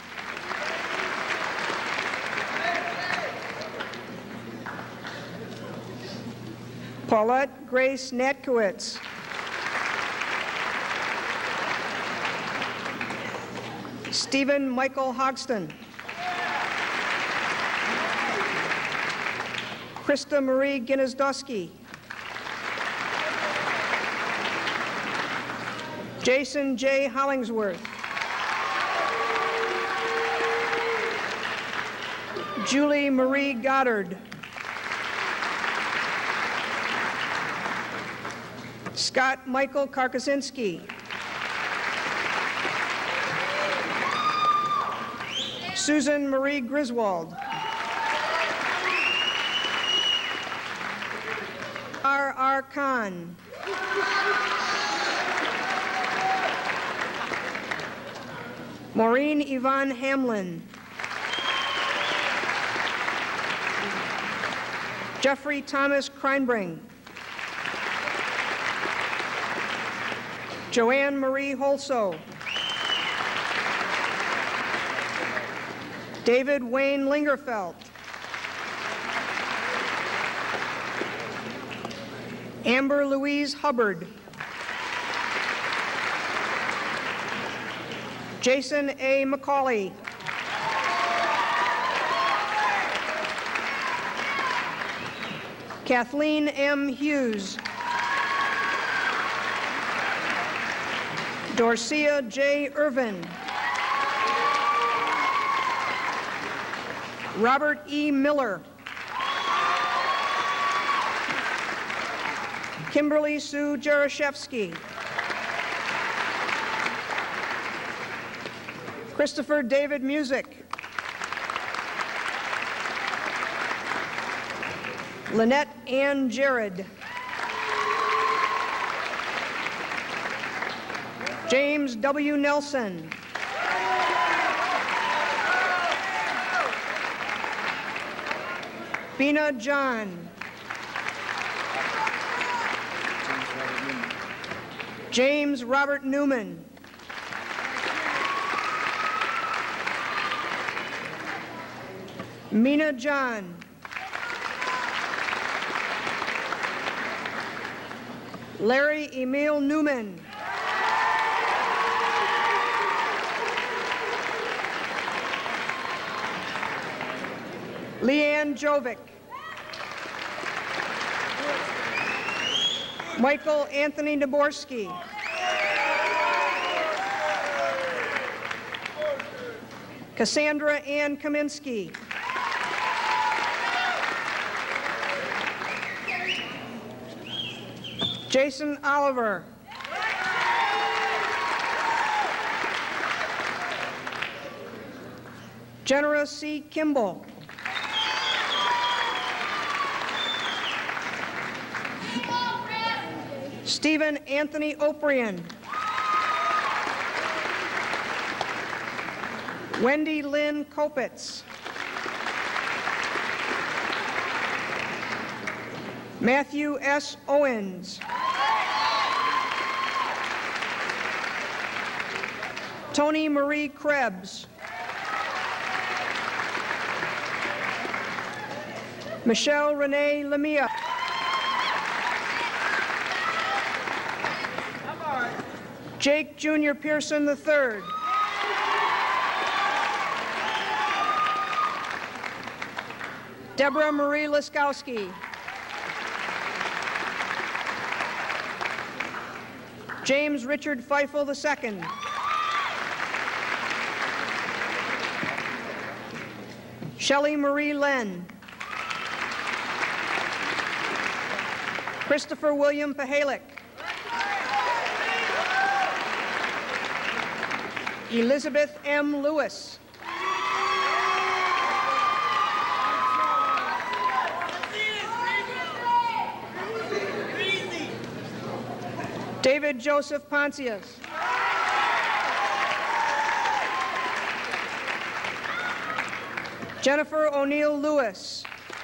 Paulette Grace Natkowitz. Stephen Michael Hogston. Krista Marie Ginnisdowski. Jason J. Hollingsworth. Julie Marie Goddard. Scott Michael Karkasinski. Susan Marie Griswold. R. Khan. Maureen Yvonne Hamlin. Jeffrey Thomas Kreinbring. Joanne Marie Holso. David Wayne Lingerfeld. Amber Louise Hubbard. Jason A. McCauley. Kathleen M. Hughes. Dorcia J. Irvin. Robert E. Miller. Kimberly Sue Jaroszewski. Christopher David Music. Lynette Ann Jared. James W. Nelson. Bina John. James Robert Newman. Mina John. Larry Emil Newman. Leanne Jovic. Michael Anthony Naborski. Cassandra Ann Kaminsky. Jason Oliver. Jennifer C. Kimball. Stephen Anthony Oprian. Wendy Lynn Kopitz. Matthew S. Owens. Tony Marie Krebs. Michelle Renee Lamia. Jake Jr. Pearson III. Deborah Marie Liskowski. James Richard Feifel II. Shelley Marie Len. Christopher William Pahalik. Elizabeth M. Lewis. David Joseph Poncius. Jennifer O'Neill Lewis.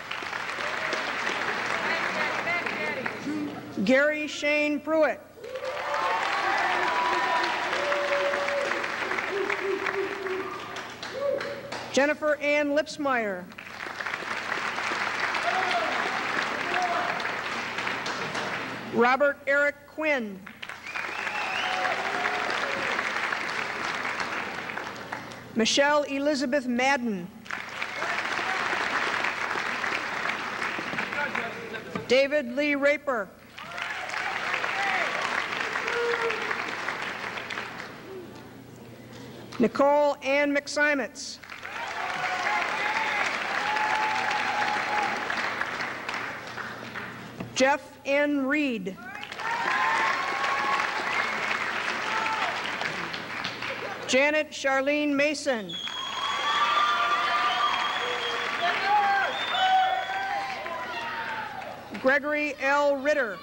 Gary Shane Pruitt. Jennifer Ann Lipsmeyer. Robert Eric Quinn. Michelle Elizabeth Madden. David Lee Raper. Nicole Ann McSimons. Jeff N. Reed. Janet Charlene Mason. Gregory L. Ritter.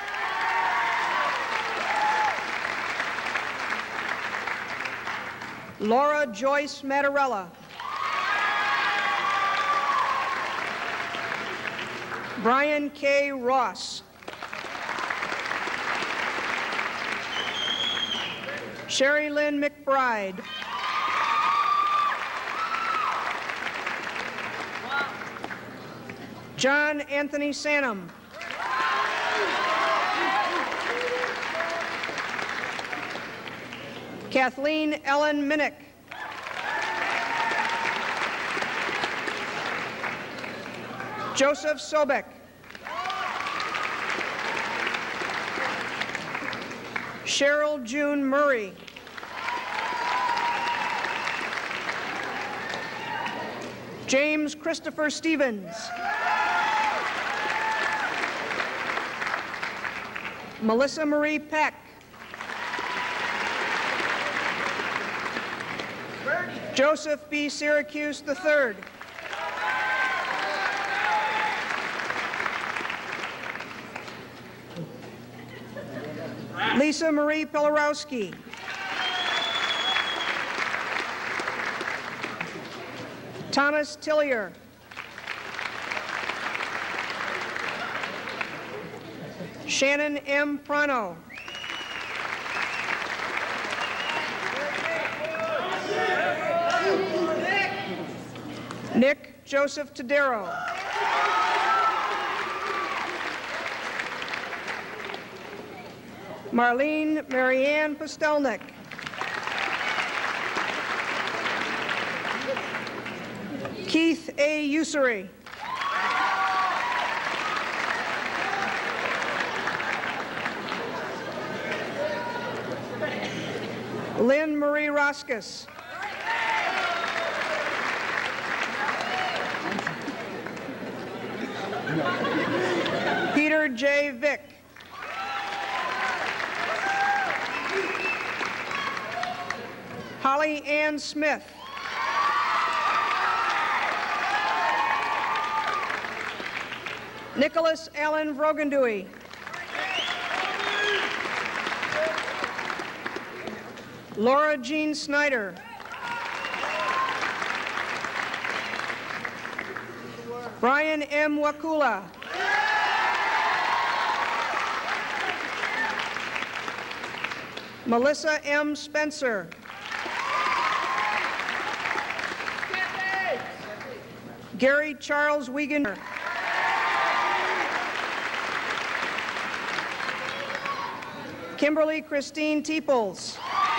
Laura Joyce Mattarella. Brian K. Ross. Sherry Lynn McBride. John Anthony Sanum. Kathleen Ellen Minnick. Joseph Sobek. Cheryl June Murray. James Christopher Stevens. Melissa Marie Peck. Joseph B. Syracuse III. Lisa Marie Pelarowski. Thomas Tillier. Shannon M. Prano. Nick Joseph Tadero. Marlene Marianne Postelnik. Keith A. Usury. Lynn Marie Roskus. Peter J. Vick. Holly Ann Smith. Nicholas Allen Vrogandui. Laura Jean Snyder. Brian M. Wakula. Melissa M. Spencer. Gary Charles Wiegand. Kimberly Christine Teeples.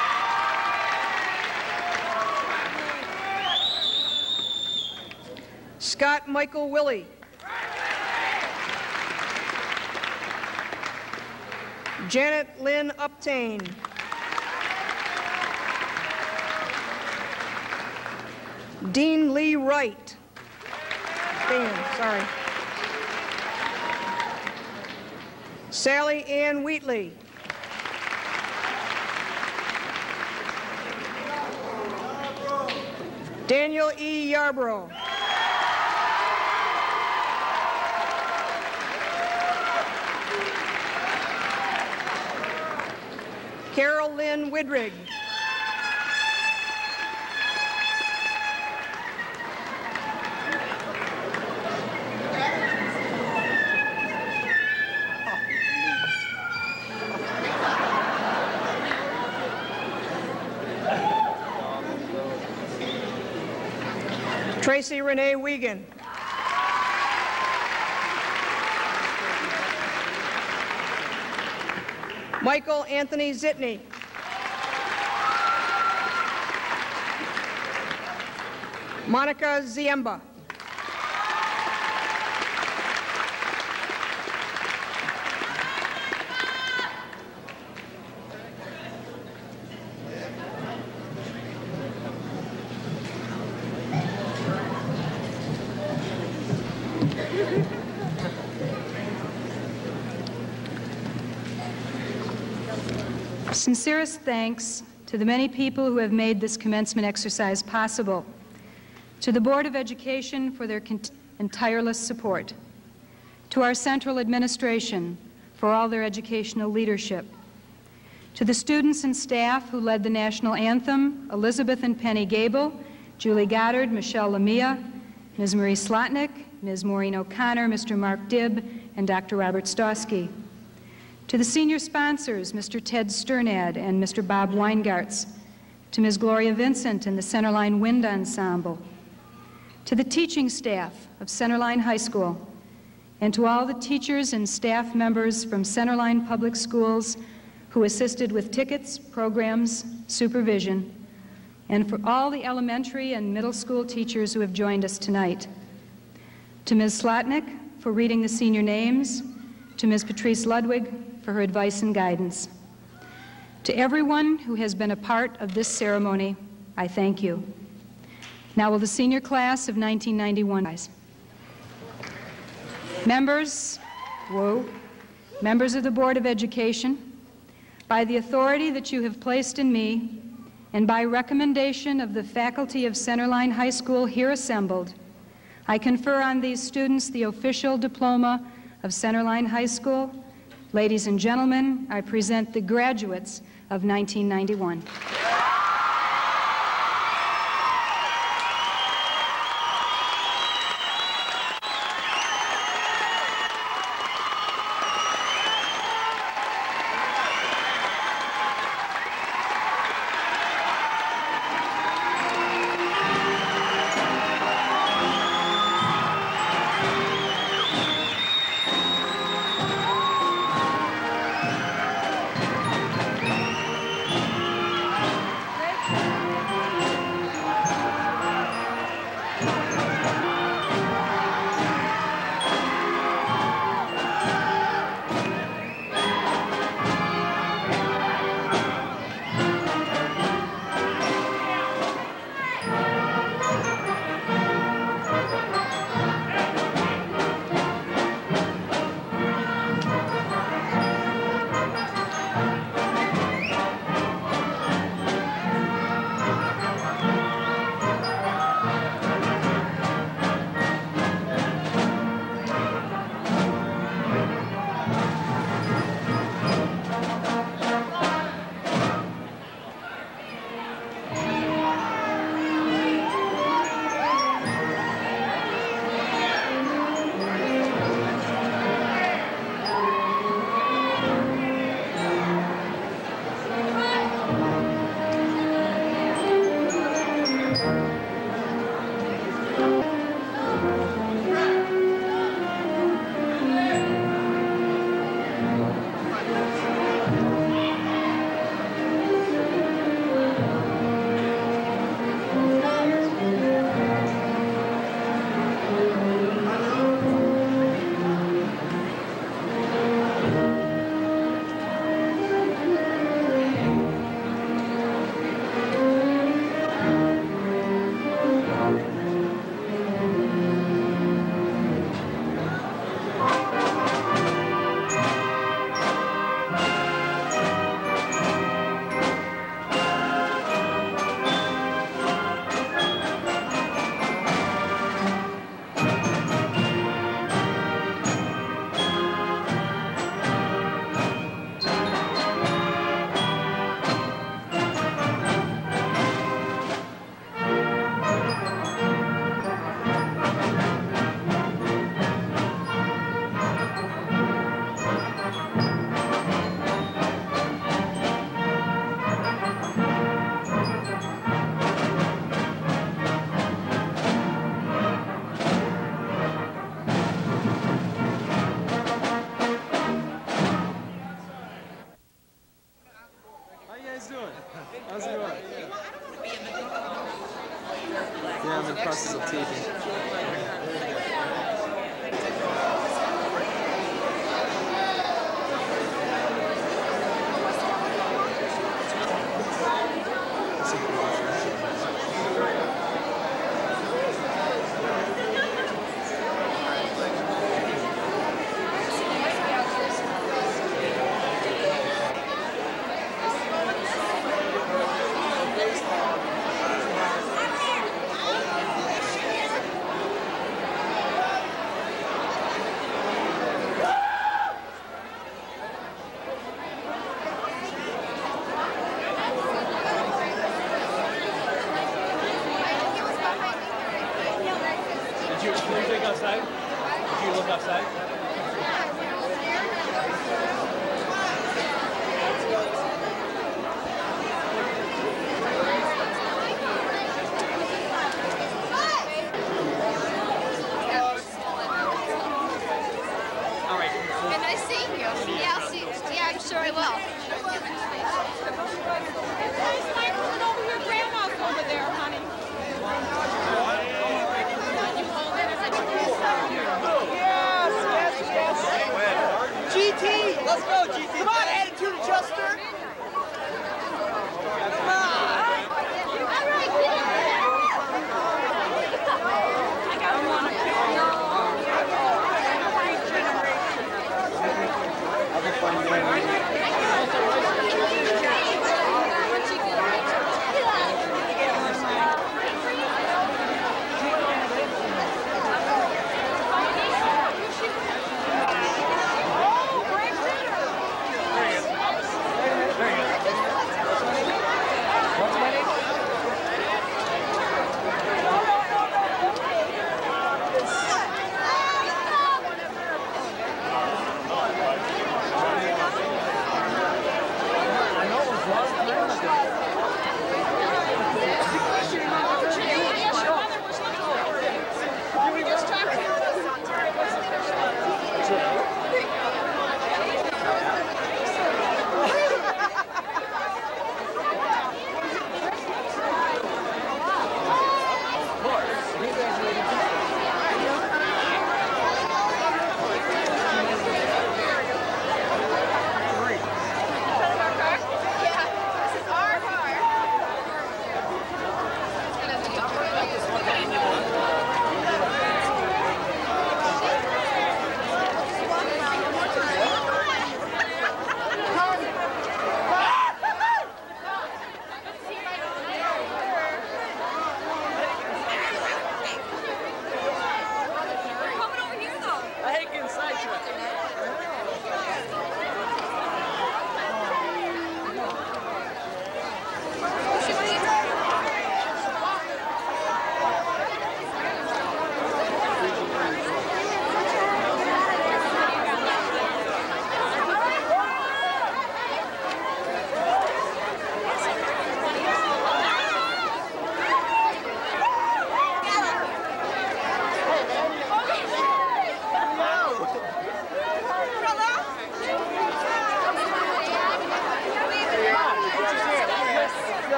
Scott Michael Willie. Janet Lynn Uptain. Dean Lee Wright. Sorry. Sally Ann Wheatley. Daniel E. Yarbrough. Carol Lynn Widrig. Tracy Renee Wiegand. Michael Anthony Zitney. Monica Ziemba. Sincerest thanks to the many people who have made this commencement exercise possible, to the Board of Education for their and tireless support, to our central administration for all their educational leadership, to the students and staff who led the national anthem, Elizabeth and Penny Gable, Julie Goddard, Michelle Lamia, Ms. Marie Slotnick, Ms. Maureen O'Connor, Mr. Mark Dibb, and Dr. Robert Stosky. To the senior sponsors, Mr. Ted Sternad and Mr. Bob Weingartz, to Ms. Gloria Vincent and the Centerline Wind Ensemble, to the teaching staff of Centerline High School, and to all the teachers and staff members from Centerline Public Schools who assisted with tickets, programs, supervision, and for all the elementary and middle school teachers who have joined us tonight. To Ms. Slotnick for reading the senior names, to Ms. Patrice Ludwig for her advice and guidance. To everyone who has been a part of this ceremony, I thank you. Now will the senior class of 1991 rise. Members of the Board of Education, by the authority that you have placed in me, and by recommendation of the faculty of Centerline High School here assembled, I confer on these students the official diploma of Centerline High School. Ladies and gentlemen, I present the graduates of 1991. process of taping. Yes,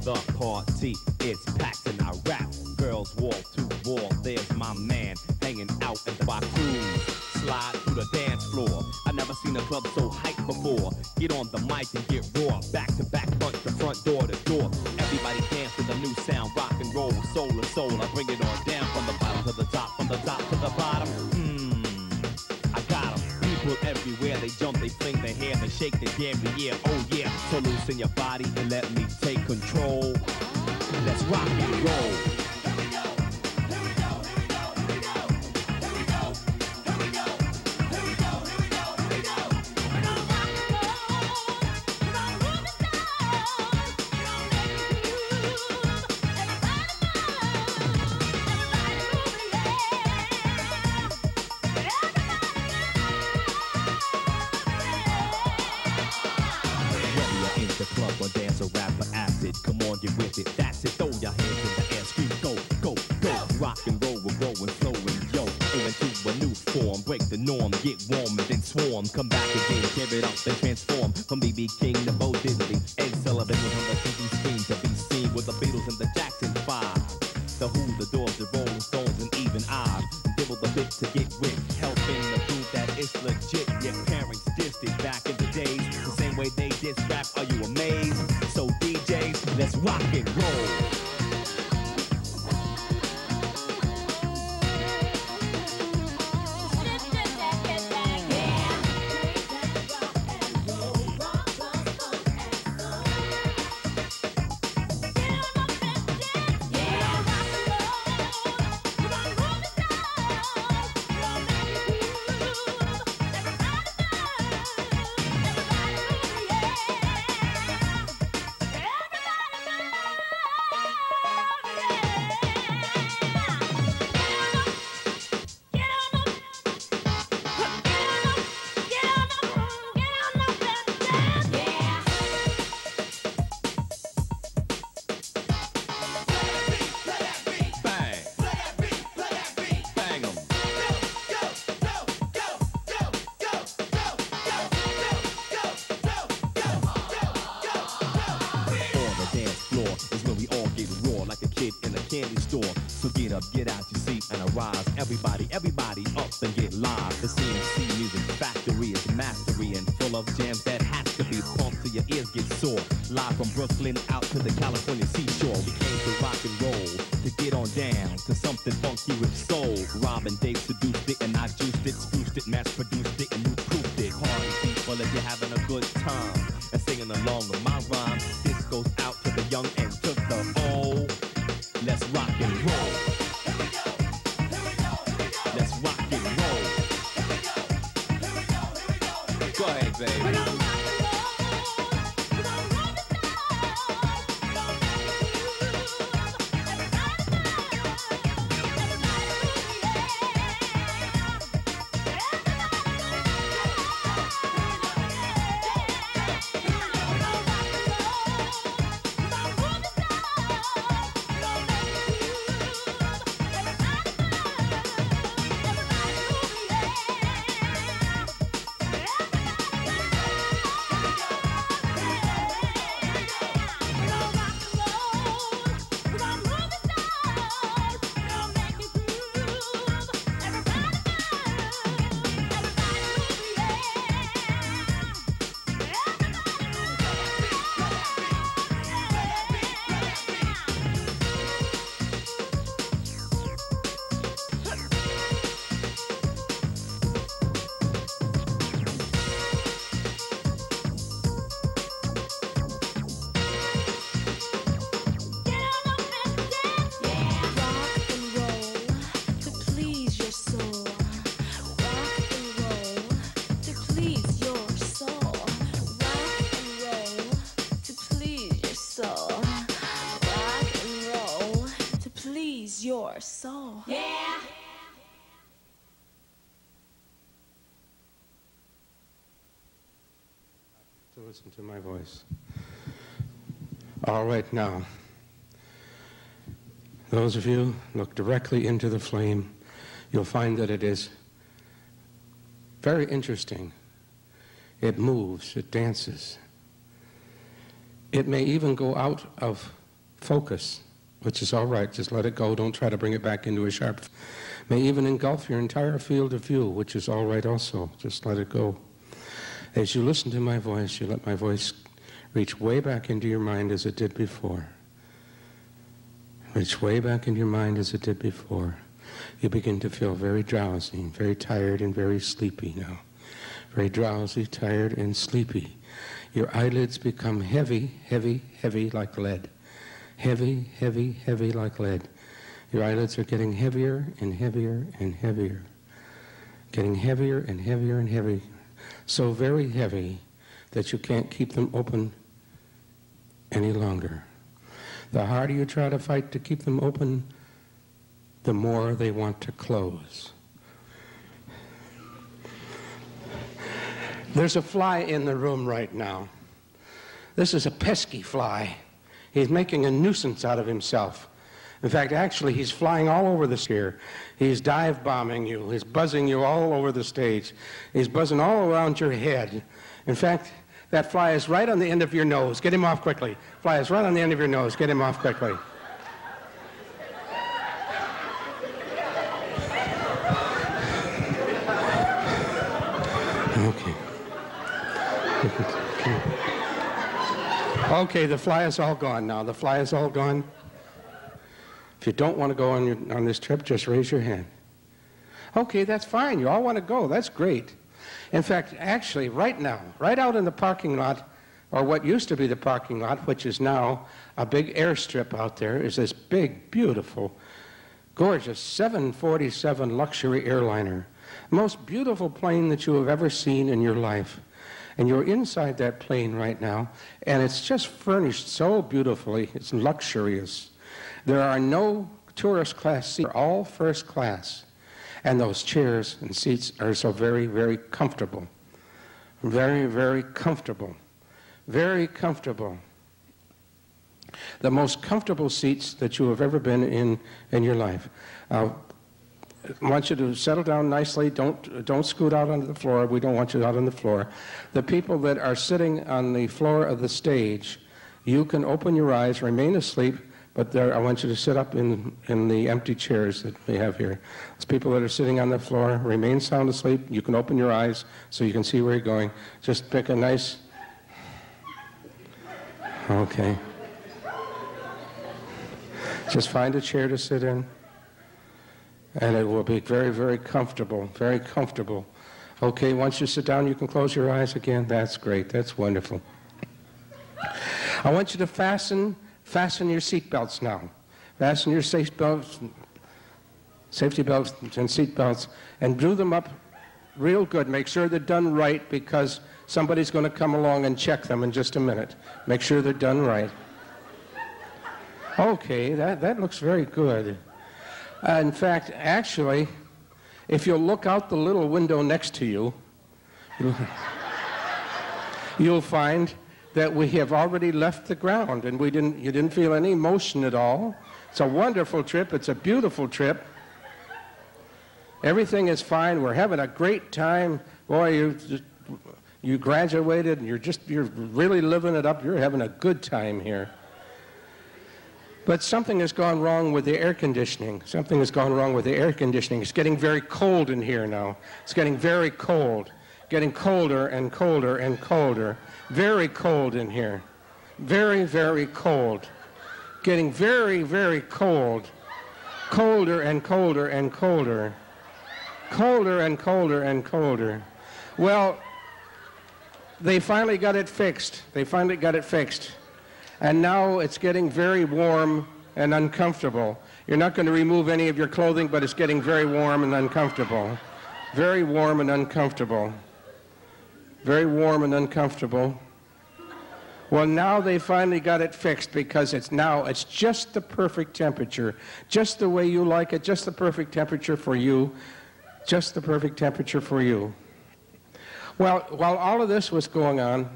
the party. It's packed and I rap. Girls wall to wall. There's my man hanging out in the cruise. Slide through the dance floor. I never seen a club so hyped before. Get on the mic and get raw. Back to back, front to front, door to door. Everybody dance to the new sound. Rock and roll, soul to soul. I bring it on down from the bottom to the top, from the top to the bottom. I got 'em. People everywhere, they jump, they fling their hair, they shake their damn yeah, oh yeah. So loosen your body and let me take control. Let's rock and roll. Come on, get with it. That's it. Throw your hands in the air. Scream, go, go, go. Rock and roll, we're growing, flowing, yo. Into a new form. Break the norm. Get warm and then swarm. Come back again. Tear it up and transform. From B.B. King to Bo Diddley. Ed Sullivan was on the TV screen to be seen with the Beatles and the Jackson 5. The Who, the Doors, the Rolling Stones, and even I. Dibble the bit to get with. Helping to prove that it's legit. Your parents dissed it back in the days. The same way they diss rap. Are you amazed? So DJs, let's rock and roll. Get out your seat and arise. Everybody up and get live. The CNC Music Factory is mastery and full of jams that has to be pumped till your ears get sore. Live from Brooklyn out to the California seashore. We came to rock and roll, to get on down to something funky with soul. Rob and Dave seduced it and I juiced it, spruced it, mass produced it, and you proved it. Party people, if you're having a good time and singing along with my rhyme, this goes out to the young and to the old. Let's rock and roll. Let's rock and roll. Go ahead, baby. Your soul. Yeah. To listen to my voice. All right, now, those of you look directly into the flame, you'll find that it is very interesting. It moves, it dances. It may even go out of focus, which is all right. Just let it go. Don't try to bring it back into a sharp. May even engulf your entire field of view, which is all right also. Just let it go. As you listen to my voice, you let my voice reach way back into your mind as it did before. Reach way back into your mind as it did before. You begin to feel very drowsy, very tired, and very sleepy now. Very drowsy, tired, and sleepy. Your eyelids become heavy, heavy, heavy like lead. Heavy, heavy, heavy like lead. Your eyelids are getting heavier and heavier and heavier. Getting heavier and heavier and heavier. So very heavy that you can't keep them open any longer. The harder you try to fight to keep them open, the more they want to close. There's a fly in the room right now. This is a pesky fly. He's making a nuisance out of himself. In fact, actually, he's flying all over the sphere. He's dive bombing you. He's buzzing you all over the stage. He's buzzing all around your head. In fact, that fly is right on the end of your nose. Get him off quickly. Fly is right on the end of your nose. Get him off quickly. Okay. Okay, the fly is all gone now. The fly is all gone. If you don't want to go on this trip, just raise your hand. Okay, that's fine. You all want to go. That's great. In fact, actually, right now, right out in the parking lot, or what used to be the parking lot, which is now a big airstrip out there, is this big, beautiful, gorgeous 747 luxury airliner. Most beautiful plane that you have ever seen in your life. And you're inside that plane right now, and it's just furnished so beautifully. It's luxurious. There are no tourist class seats. They're all first class. And those chairs and seats are so very, very comfortable. Very, very comfortable. Very comfortable. The most comfortable seats that you have ever been in your life. I want you to settle down nicely. Don't scoot out onto the floor. We don't want you out on the floor. The people that are sitting on the floor of the stage, you can open your eyes, remain asleep, but I want you to sit up in the empty chairs that we have here. Those people that are sitting on the floor, remain sound asleep. You can open your eyes so you can see where you're going. Just pick a nice... Okay. Just find a chair to sit in. And it will be very, very comfortable, very comfortable. Okay, once you sit down, you can close your eyes again. That's great. That's wonderful. I want you to fasten your seat belts now. Fasten your safety belts and seat belts, and do them up real good. Make sure they're done right, because somebody's going to come along and check them in just a minute. Make sure they're done right. Okay, that looks very good. In fact, actually, if you'll look out the little window next to you, you'll find that we have already left the ground, and you didn't feel any motion at all. It's a wonderful trip. It's a beautiful trip. Everything is fine. We're having a great time. Boy, you graduated, and you're really living it up. You're having a good time here. But something has gone wrong with the air conditioning. Something has gone wrong with the air conditioning. It's getting very cold in here now. It's getting very cold. Getting colder and colder and colder. Very cold in here. Very, very cold. Getting very, very cold. Colder and colder and colder. Colder and colder and colder. Well, they finally got it fixed. They finally got it fixed. And now it's getting very warm and uncomfortable. You're not going to remove any of your clothing, but it's getting very warm and uncomfortable. Very warm and uncomfortable. Very warm and uncomfortable. Well, now they finally got it fixed, because it's just the perfect temperature. Just the way you like it, just the perfect temperature for you. Just the perfect temperature for you. Well, while all of this was going on,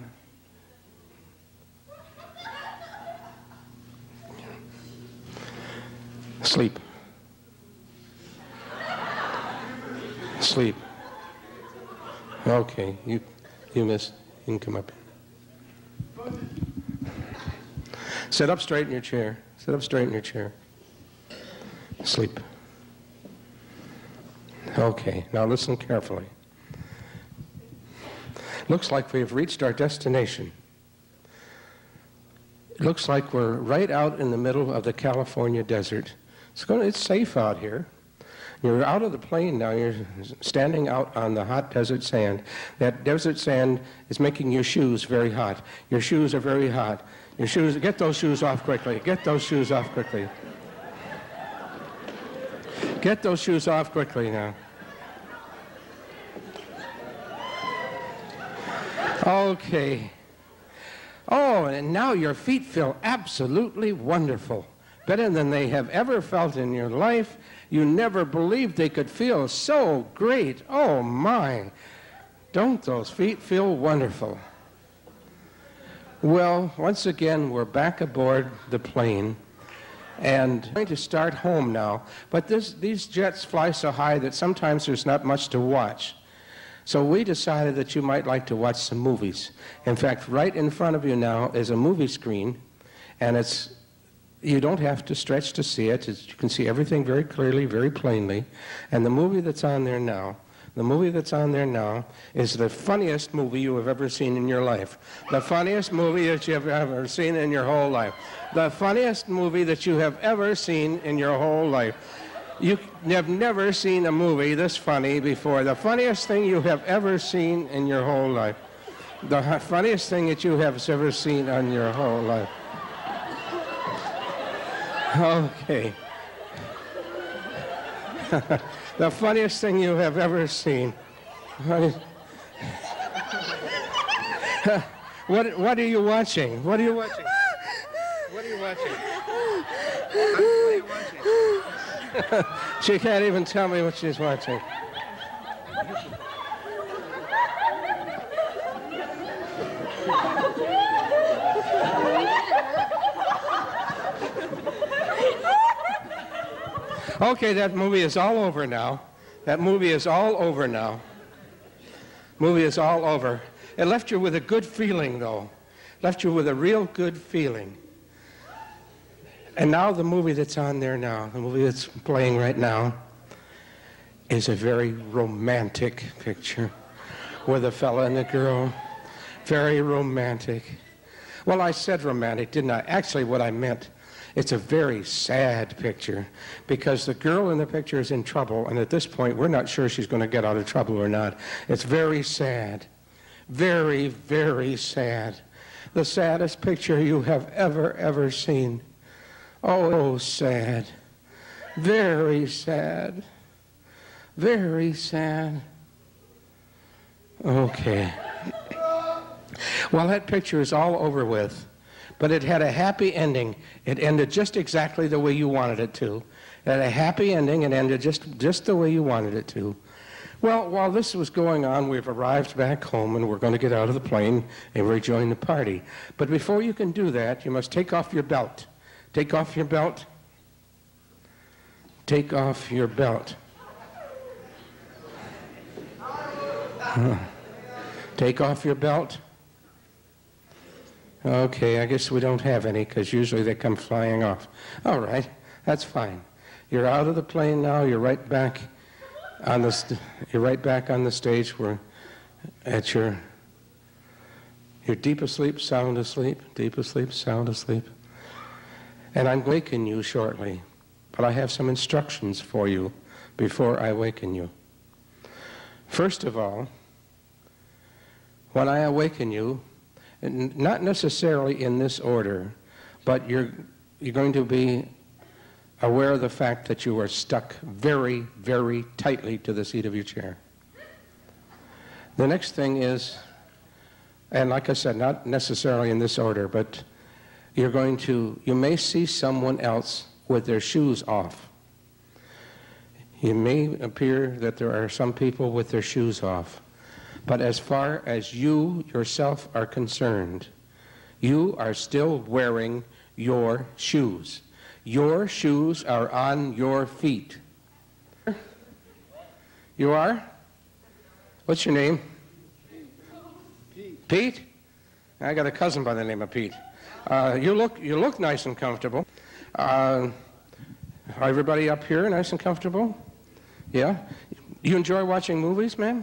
sleep. Sleep. Okay, you missed. You can come up. Sit up straight in your chair. Sit up straight in your chair. Sleep. Okay, now listen carefully. Looks like we've reached our destination. It looks like we're right out in the middle of the California desert. It's safe out here. You're out of the plane now. You're standing out on the hot desert sand. That desert sand is making your shoes very hot. Your shoes are very hot. Your shoes, get those shoes off quickly. Get those shoes off quickly. Get those shoes off quickly now. Okay. Oh, and now your feet feel absolutely wonderful. Better than they have ever felt in your life. You never believed they could feel so great. Oh, my. Don't those feet feel wonderful? Well, once again, we're back aboard the plane. And we're going to start home now. But these jets fly so high that sometimes there's not much to watch. So we decided that you might like to watch some movies. In fact, right in front of you now is a movie screen, and you don't have to stretch to see it. You can see everything very clearly, very plainly. And the movie that's on there now, is the funniest movie you have ever seen in your life. The funniest movie that you have ever seen in your whole life. The funniest movie that you have ever seen in your whole life. You have never seen a movie this funny before. The funniest thing you have ever seen in your whole life. The funniest thing that you have ever seen in your whole life. Okay. The funniest thing you have ever seen. What are you watching? What are you watching? What are you watching? What are you watching? She can't even tell me what she's watching. Okay, that movie is all over now. That movie is all over now. Movie is all over. It left you with a good feeling, though. Left you with a real good feeling. And now the movie that's on there now, the movie that's playing right now, is a very romantic picture with a fella and a girl. Very romantic. Well, I said romantic, didn't I? Actually, what I meant, it's a very sad picture because the girl in the picture is in trouble, and at this point, we're not sure she's going to get out of trouble or not. It's very sad. Very, very sad. The saddest picture you have ever seen. Oh, sad. Very sad. Very sad. Okay. Well, that picture is all over with, but it had a happy ending. It ended just exactly the way you wanted it to. It had a happy ending and ended just the way you wanted it to. Well, while this was going on, we've arrived back home, and we're going to get out of the plane and rejoin the party. But before you can do that, you must take off your belt. Take off your belt. Take off your belt. Take off your belt. Okay, I guess we don't have any because usually they come flying off. All right, that's fine. You're out of the plane now. You're right back on the stage. We're at your deep asleep, sound asleep, deep asleep, sound asleep. And I'm going to waken you shortly, but I have some instructions for you before I waken you. First of all, when I awaken you, and not necessarily in this order, but you're going to be aware of the fact that you are stuck very, very tightly to the seat of your chair. The next thing is, and like I said, not necessarily in this order, but you may see someone else with their shoes off. It may appear that there are some people with their shoes off. But as far as you yourself are concerned, you are still wearing your shoes. Your shoes are on your feet. You are? What's your name? Pete? I got a cousin by the name of Pete. You look nice and comfortable. Everybody up here nice and comfortable? Yeah? You enjoy watching movies, ma'am?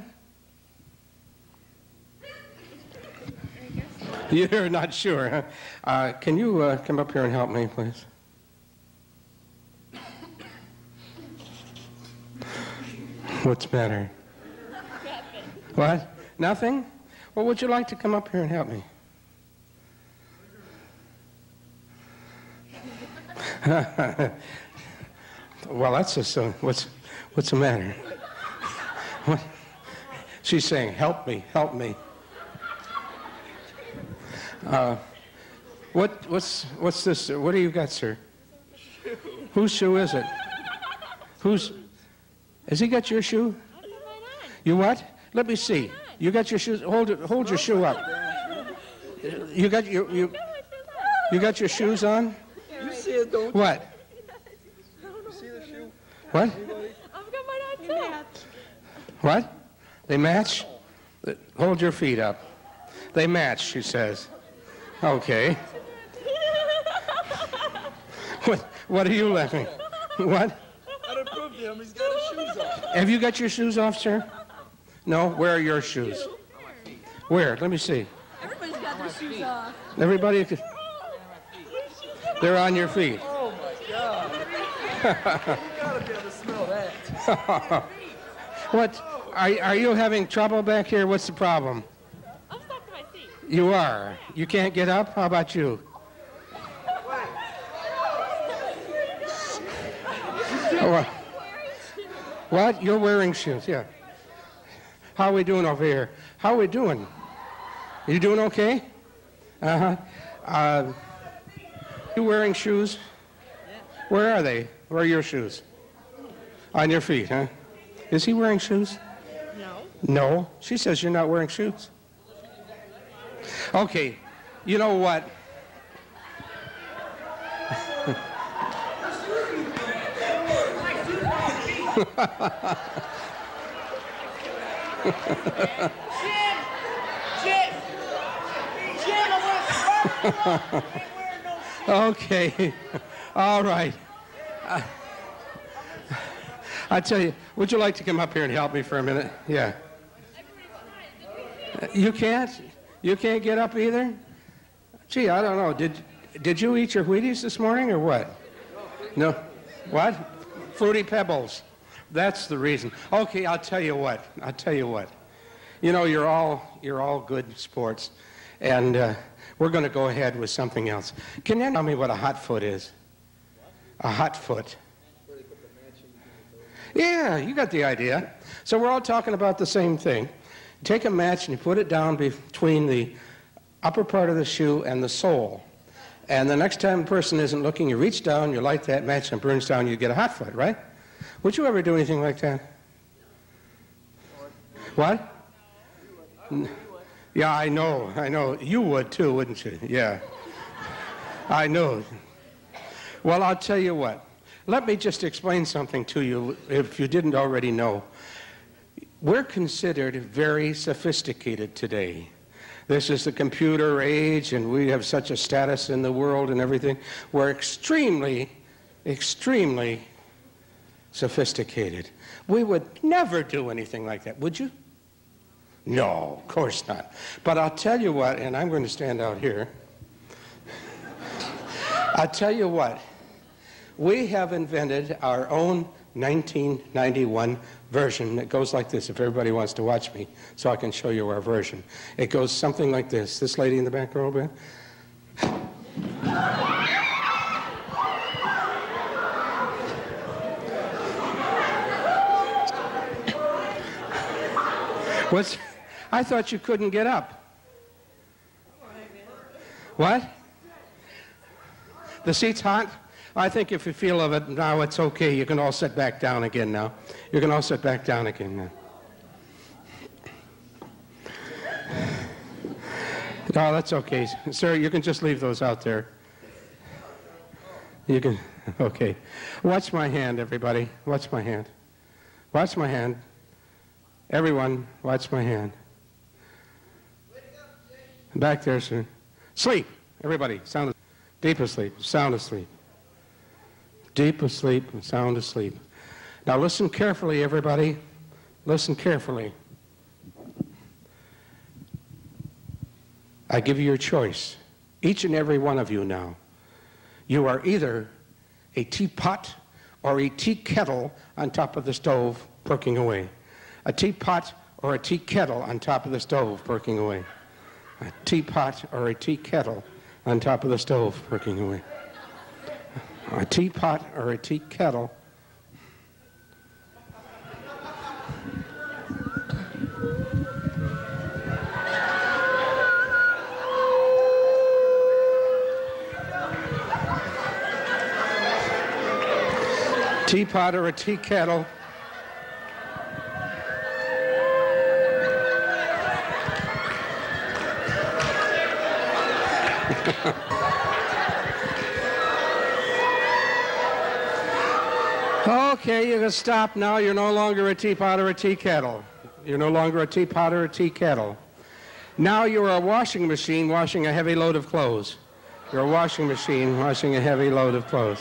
You're not sure, huh? Can you come up here and help me, please? What's the matter? Nothing. What? Nothing? Well, would you like to come up here and help me? Well, that's just so. What's the matter? What? She's saying, "Help me, help me." What's this? What do you got, sir? Whose shoe is it? Whose? Has he got your shoe? You what? Let me see. You got your shoes. Hold your shoe up. You got you got your shoes on? You see it, don't you? What? You see the shoe? What? I've got mine on too. What? They match? Hold your feet up. They match, she says. Okay. What are you laughing? What? I don't prove to him. He's got his shoes off. Have you got your shoes off, sir? No? Where are your shoes? Where? Let me see. Everybody's got their shoes off. Everybody? They're on your feet. Oh, my God. You gotta be able to smell that. What? Are you having trouble back here? What's the problem? I'm stuck to my seat. You are. You can't get up? How about you? Oh, what? You're wearing shoes, yeah. How are we doing over here? How are we doing? You doing okay? Uh-huh. You wearing shoes? Where are they? Where are your shoes? On your feet, huh? Is he wearing shoes? No. No? She says you're not wearing shoes. Okay, you know what? Okay, all right. I tell you, would you like to come up here and help me for a minute? Yeah. You can't? You can't get up either? Gee, I don't know. Did you eat your Wheaties this morning or what? No. What? Fruity Pebbles. That's the reason. Okay, I'll tell you what. I'll tell you what. You know, you're all good sports, and we're going to go ahead with something else. Can you tell me what a hot foot is? A hot foot. Yeah, you got the idea. So we're all talking about the same thing. Take a match and you put it down between the upper part of the shoe and the sole. And the next time the person isn't looking, you reach down, you light that match, and it burns down, you get a hot foot, right? Would you ever do anything like that? What? Yeah, I know. You would too, wouldn't you? Yeah. I know. Well, I'll tell you what. Let me just explain something to you if you didn't already know. We're considered very sophisticated today. This is the computer age, and we have such a status in the world and everything. We're extremely, extremely sophisticated. We would never do anything like that, would you? No, of course not. But I'll tell you what, and I'm going to stand out here. I'll tell you what. We have invented our own 1991 version that goes like this, if everybody wants to watch me, so I can show you our version. It goes something like this. This lady in the back row, Ben? I thought you couldn't get up. What? The seat's hot? I think if you feel of it now, it's okay. You can all sit back down again now. You can all sit back down again now. No, that's okay. Sir, you can just leave those out there. You can, okay. Watch my hand, everybody. Watch my hand. Watch my hand. Everyone, watch my hand. Back there, sir. Sleep. Everybody, sound asleep. Deep asleep. Sound asleep. deep asleep and sound asleep. Now listen carefully, everybody. Listen carefully. I give you your choice, each and every one of you now. You are either a teapot or a tea kettle on top of the stove perking away. A teapot or a tea kettle on top of the stove perking away. A teapot or a tea kettle on top of the stove perking away. A teapot or a tea kettle. Teapot or a tea kettle. Okay, you can stop now. You're no longer a teapot or a tea kettle. You're no longer a teapot or a tea kettle. Now you're a washing machine washing a heavy load of clothes. You're a washing machine washing a heavy load of clothes.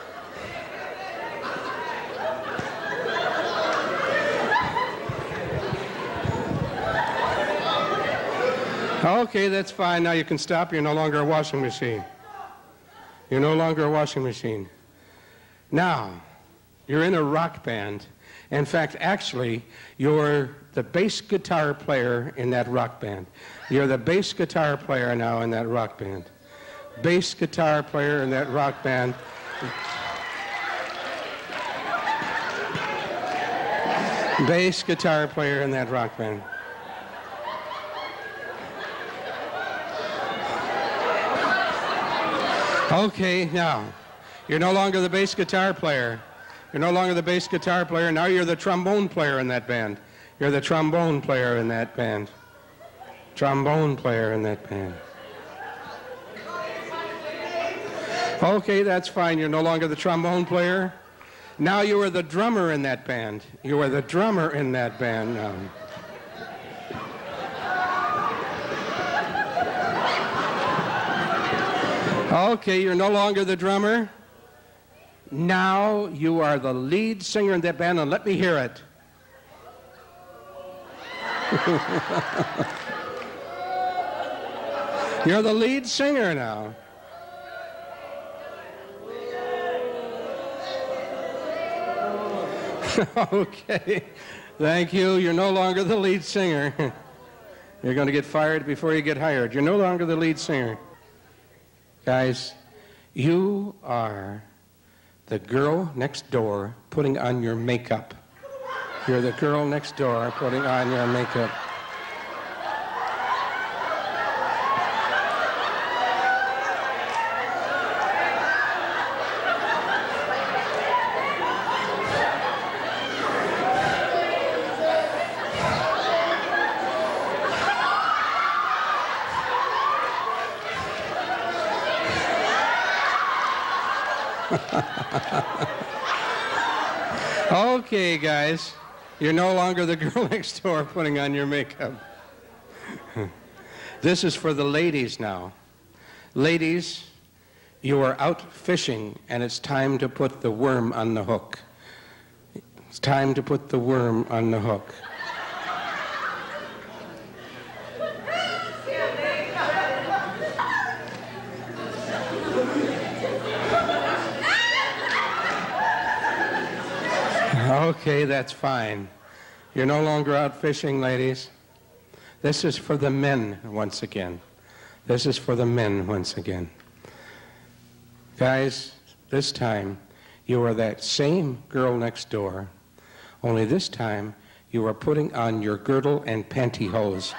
Okay, that's fine. Now you can stop. You're no longer a washing machine. You're no longer a washing machine. Now, you're in a rock band. In fact, actually, you're the bass guitar player in that rock band. You're the bass guitar player now in that rock band. Bass guitar player in that rock band. Bass guitar player in that rock band. Okay, now, you're no longer the bass guitar player. You're no longer the bass guitar player. Now you're the trombone player in that band. You're the trombone player in that band. Trombone player in that band. Okay, that's fine. You're no longer the trombone player. Now you are the drummer in that band. You are the drummer in that band now. Okay, you're no longer the drummer. Now you are the lead singer in that band, and let me hear it. You're the lead singer now. Okay, thank you. You're no longer the lead singer. You're going to get fired before you get hired. You're no longer the lead singer. Guys, you are the girl next door putting on your makeup. You're the girl next door putting on your makeup. Okay, guys, you're no longer the girl next door putting on your makeup. This is for the ladies now. Ladies, you are out fishing, and it's time to put the worm on the hook. It's time to put the worm on the hook. Okay, that's fine. You're no longer out fishing, ladies. This is for the men once again. This is for the men once again. Guys, this time you are that same girl next door, only this time you are putting on your girdle and pantyhose.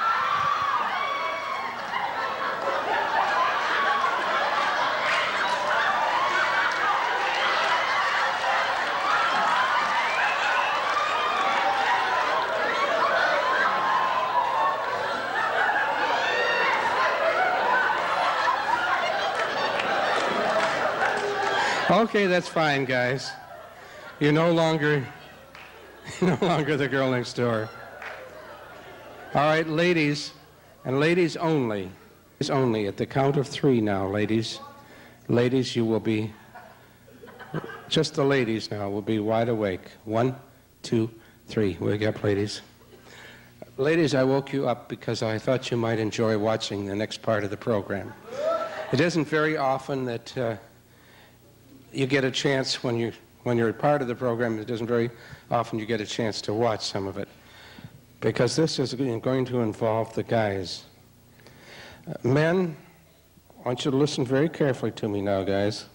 Okay, that's fine, guys. You're no longer the girl next door. All right, ladies, and ladies only. Ladies only. At the count of 3 now, ladies. Ladies, you will be Just the ladies now will be wide awake. 1, 2, 3. Wake up, ladies. Ladies, I woke you up because I thought you might enjoy watching the next part of the program. It isn't very often that you get a chance when you're a part of the program. It isn't very often you get a chance to watch some of it, because this is going to involve the guys. Men, I want you to listen very carefully to me now, guys.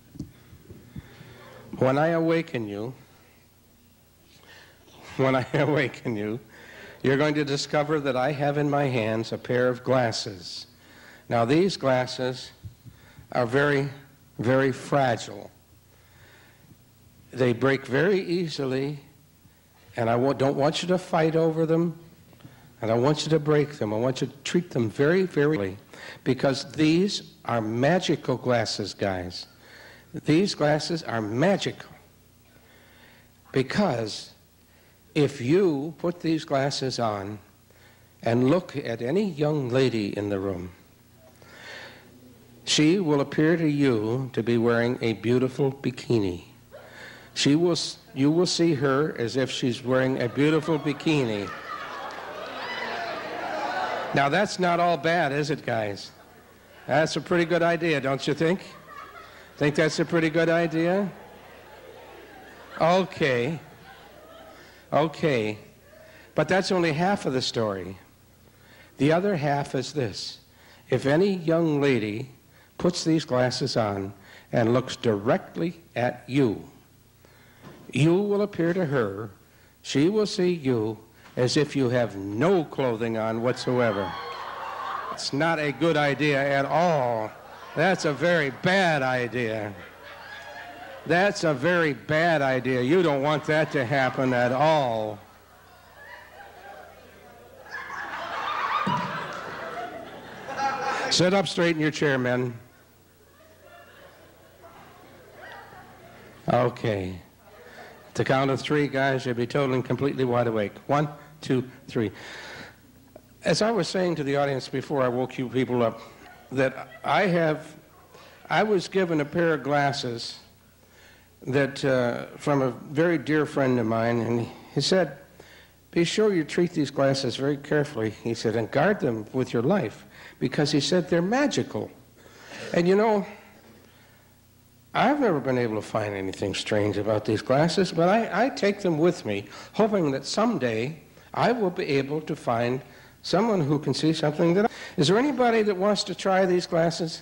When I awaken you, you're going to discover that I have in my hands a pair of glasses. Now, these glasses are very, very fragile. They break very easily, and I don't want you to fight over them, and I want you to break them. I want you to treat them very, very, because these are magical glasses, guys. These glasses are magical, because if you put these glasses on and look at any young lady in the room, she will appear to you to be wearing a beautiful bikini. You will see her as if she's wearing a beautiful bikini. Now, that's not all bad, is it, guys? That's a pretty good idea, don't you think? Think that's a pretty good idea? Okay. Okay. But that's only half of the story. The other half is this. If any young lady puts these glasses on and looks directly at you, you will appear to her, she will see you as if you have no clothing on whatsoever. It's not a good idea at all. That's a very bad idea. That's a very bad idea. You don't want that to happen at all. Sit up straight in your chair, men. Okay. At the count of 3, guys, you'll be totally and completely wide awake. 1, 2, 3. As I was saying to the audience before I woke you people up, that I was given a pair of glasses that from a very dear friend of mine, and he said, be sure you treat these glasses very carefully, he said, and guard them with your life, because he said they're magical. And you know, I've never been able to find anything strange about these glasses, but I take them with me, hoping that someday I will be able to find someone who can see something that Is there anybody that wants to try these glasses?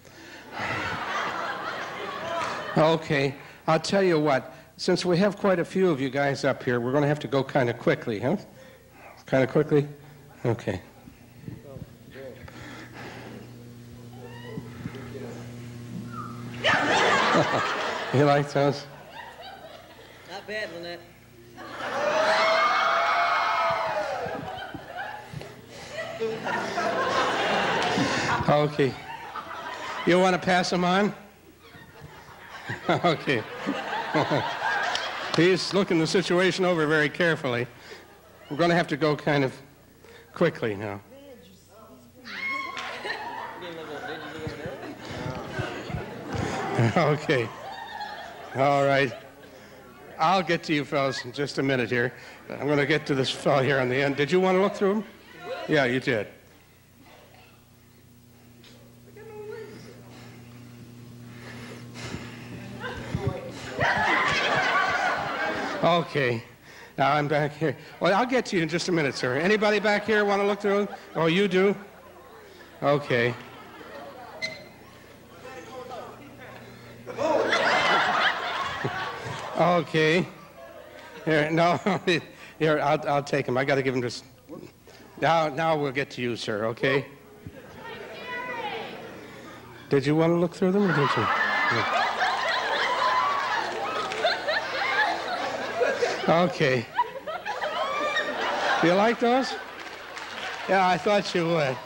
Okay, I'll tell you what. Since we have quite a few of you guys up here, we're going to have to go kind of quickly, huh? Kind of quickly? Okay. You like those? Not bad, Lynette. Okay. You want to pass them on? Okay. He's looking the situation over very carefully. We're going to have to go kind of quickly now. Okay. All right. I'll get to you fellas in just a minute here. I'm going to get to this fellow here on the end. Did you want to look through them? Yeah, you did. Okay. Now I'm back here. Well, I'll get to you in just a minute, sir. Anybody back here want to look through them? Oh, you do? Okay. Okay. Here, no, here, I'll take him. I got to give him just. Now we'll get to you, sir. Okay. Did you want to look through them, or did you? Yeah. Okay. Do you like those? Yeah, I thought you would.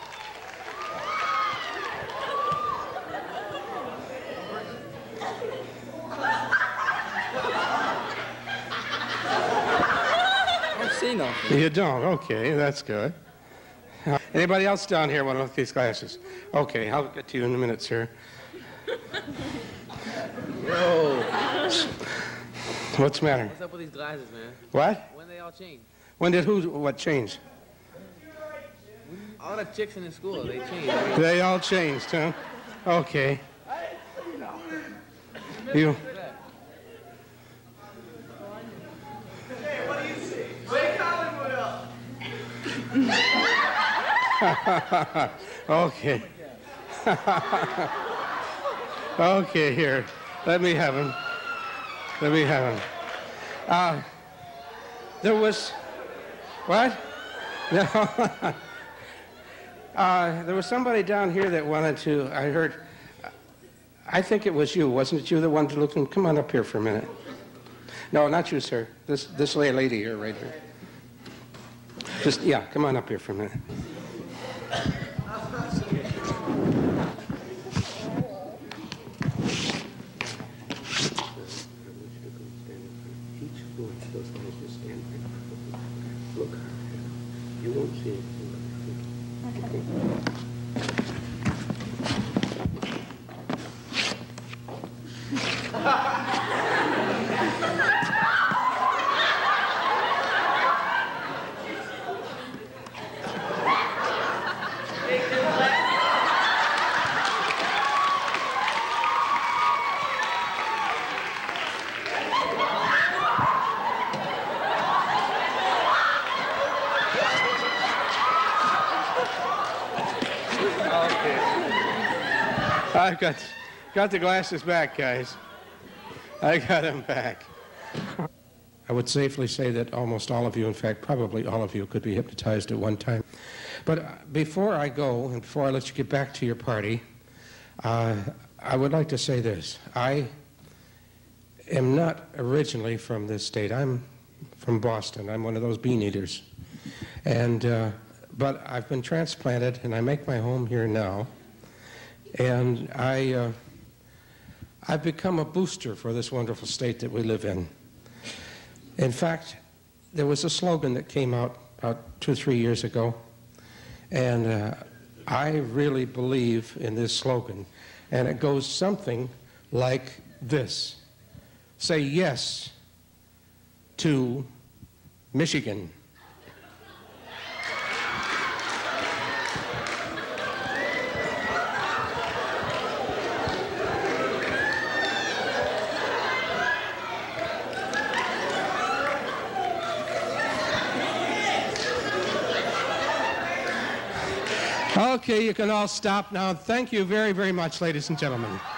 You don't? Okay, that's good. Anybody else down here want to look at these glasses? Okay, I'll get to you in a minute, sir. Whoa. What's the matter? What's up with these glasses, man? What? When they all change? When did what change? All the chicks in the school, they changed. They all changed, huh? Okay. You. Hey, what do you see? Wake Hollywood up. Okay. Okay, here. Let me have him. Let me have him. There was... What? No. There was somebody down here that wanted to... I heard... I think it was you. Wasn't it you that wanted to look? Come on up here for a minute. No, not you, sir. This lady here, right here. Just, yeah, come on up here for a minute. Look, you won't see it. I've got the glasses back, guys. I got them back. I would safely say that almost all of you, in fact, probably all of you, could be hypnotized at one time. But before I go, and before I let you get back to your party, I would like to say this. I am not originally from this state. I'm from Boston. I'm one of those bean eaters. And, but I've been transplanted, and I make my home here now. And I've become a booster for this wonderful state that we live in. In fact, there was a slogan that came out about 2 or 3 years ago, and I really believe in this slogan. And it goes something like this: say yes to Michigan. Okay, you can all stop now. Thank you very, very much, ladies and gentlemen.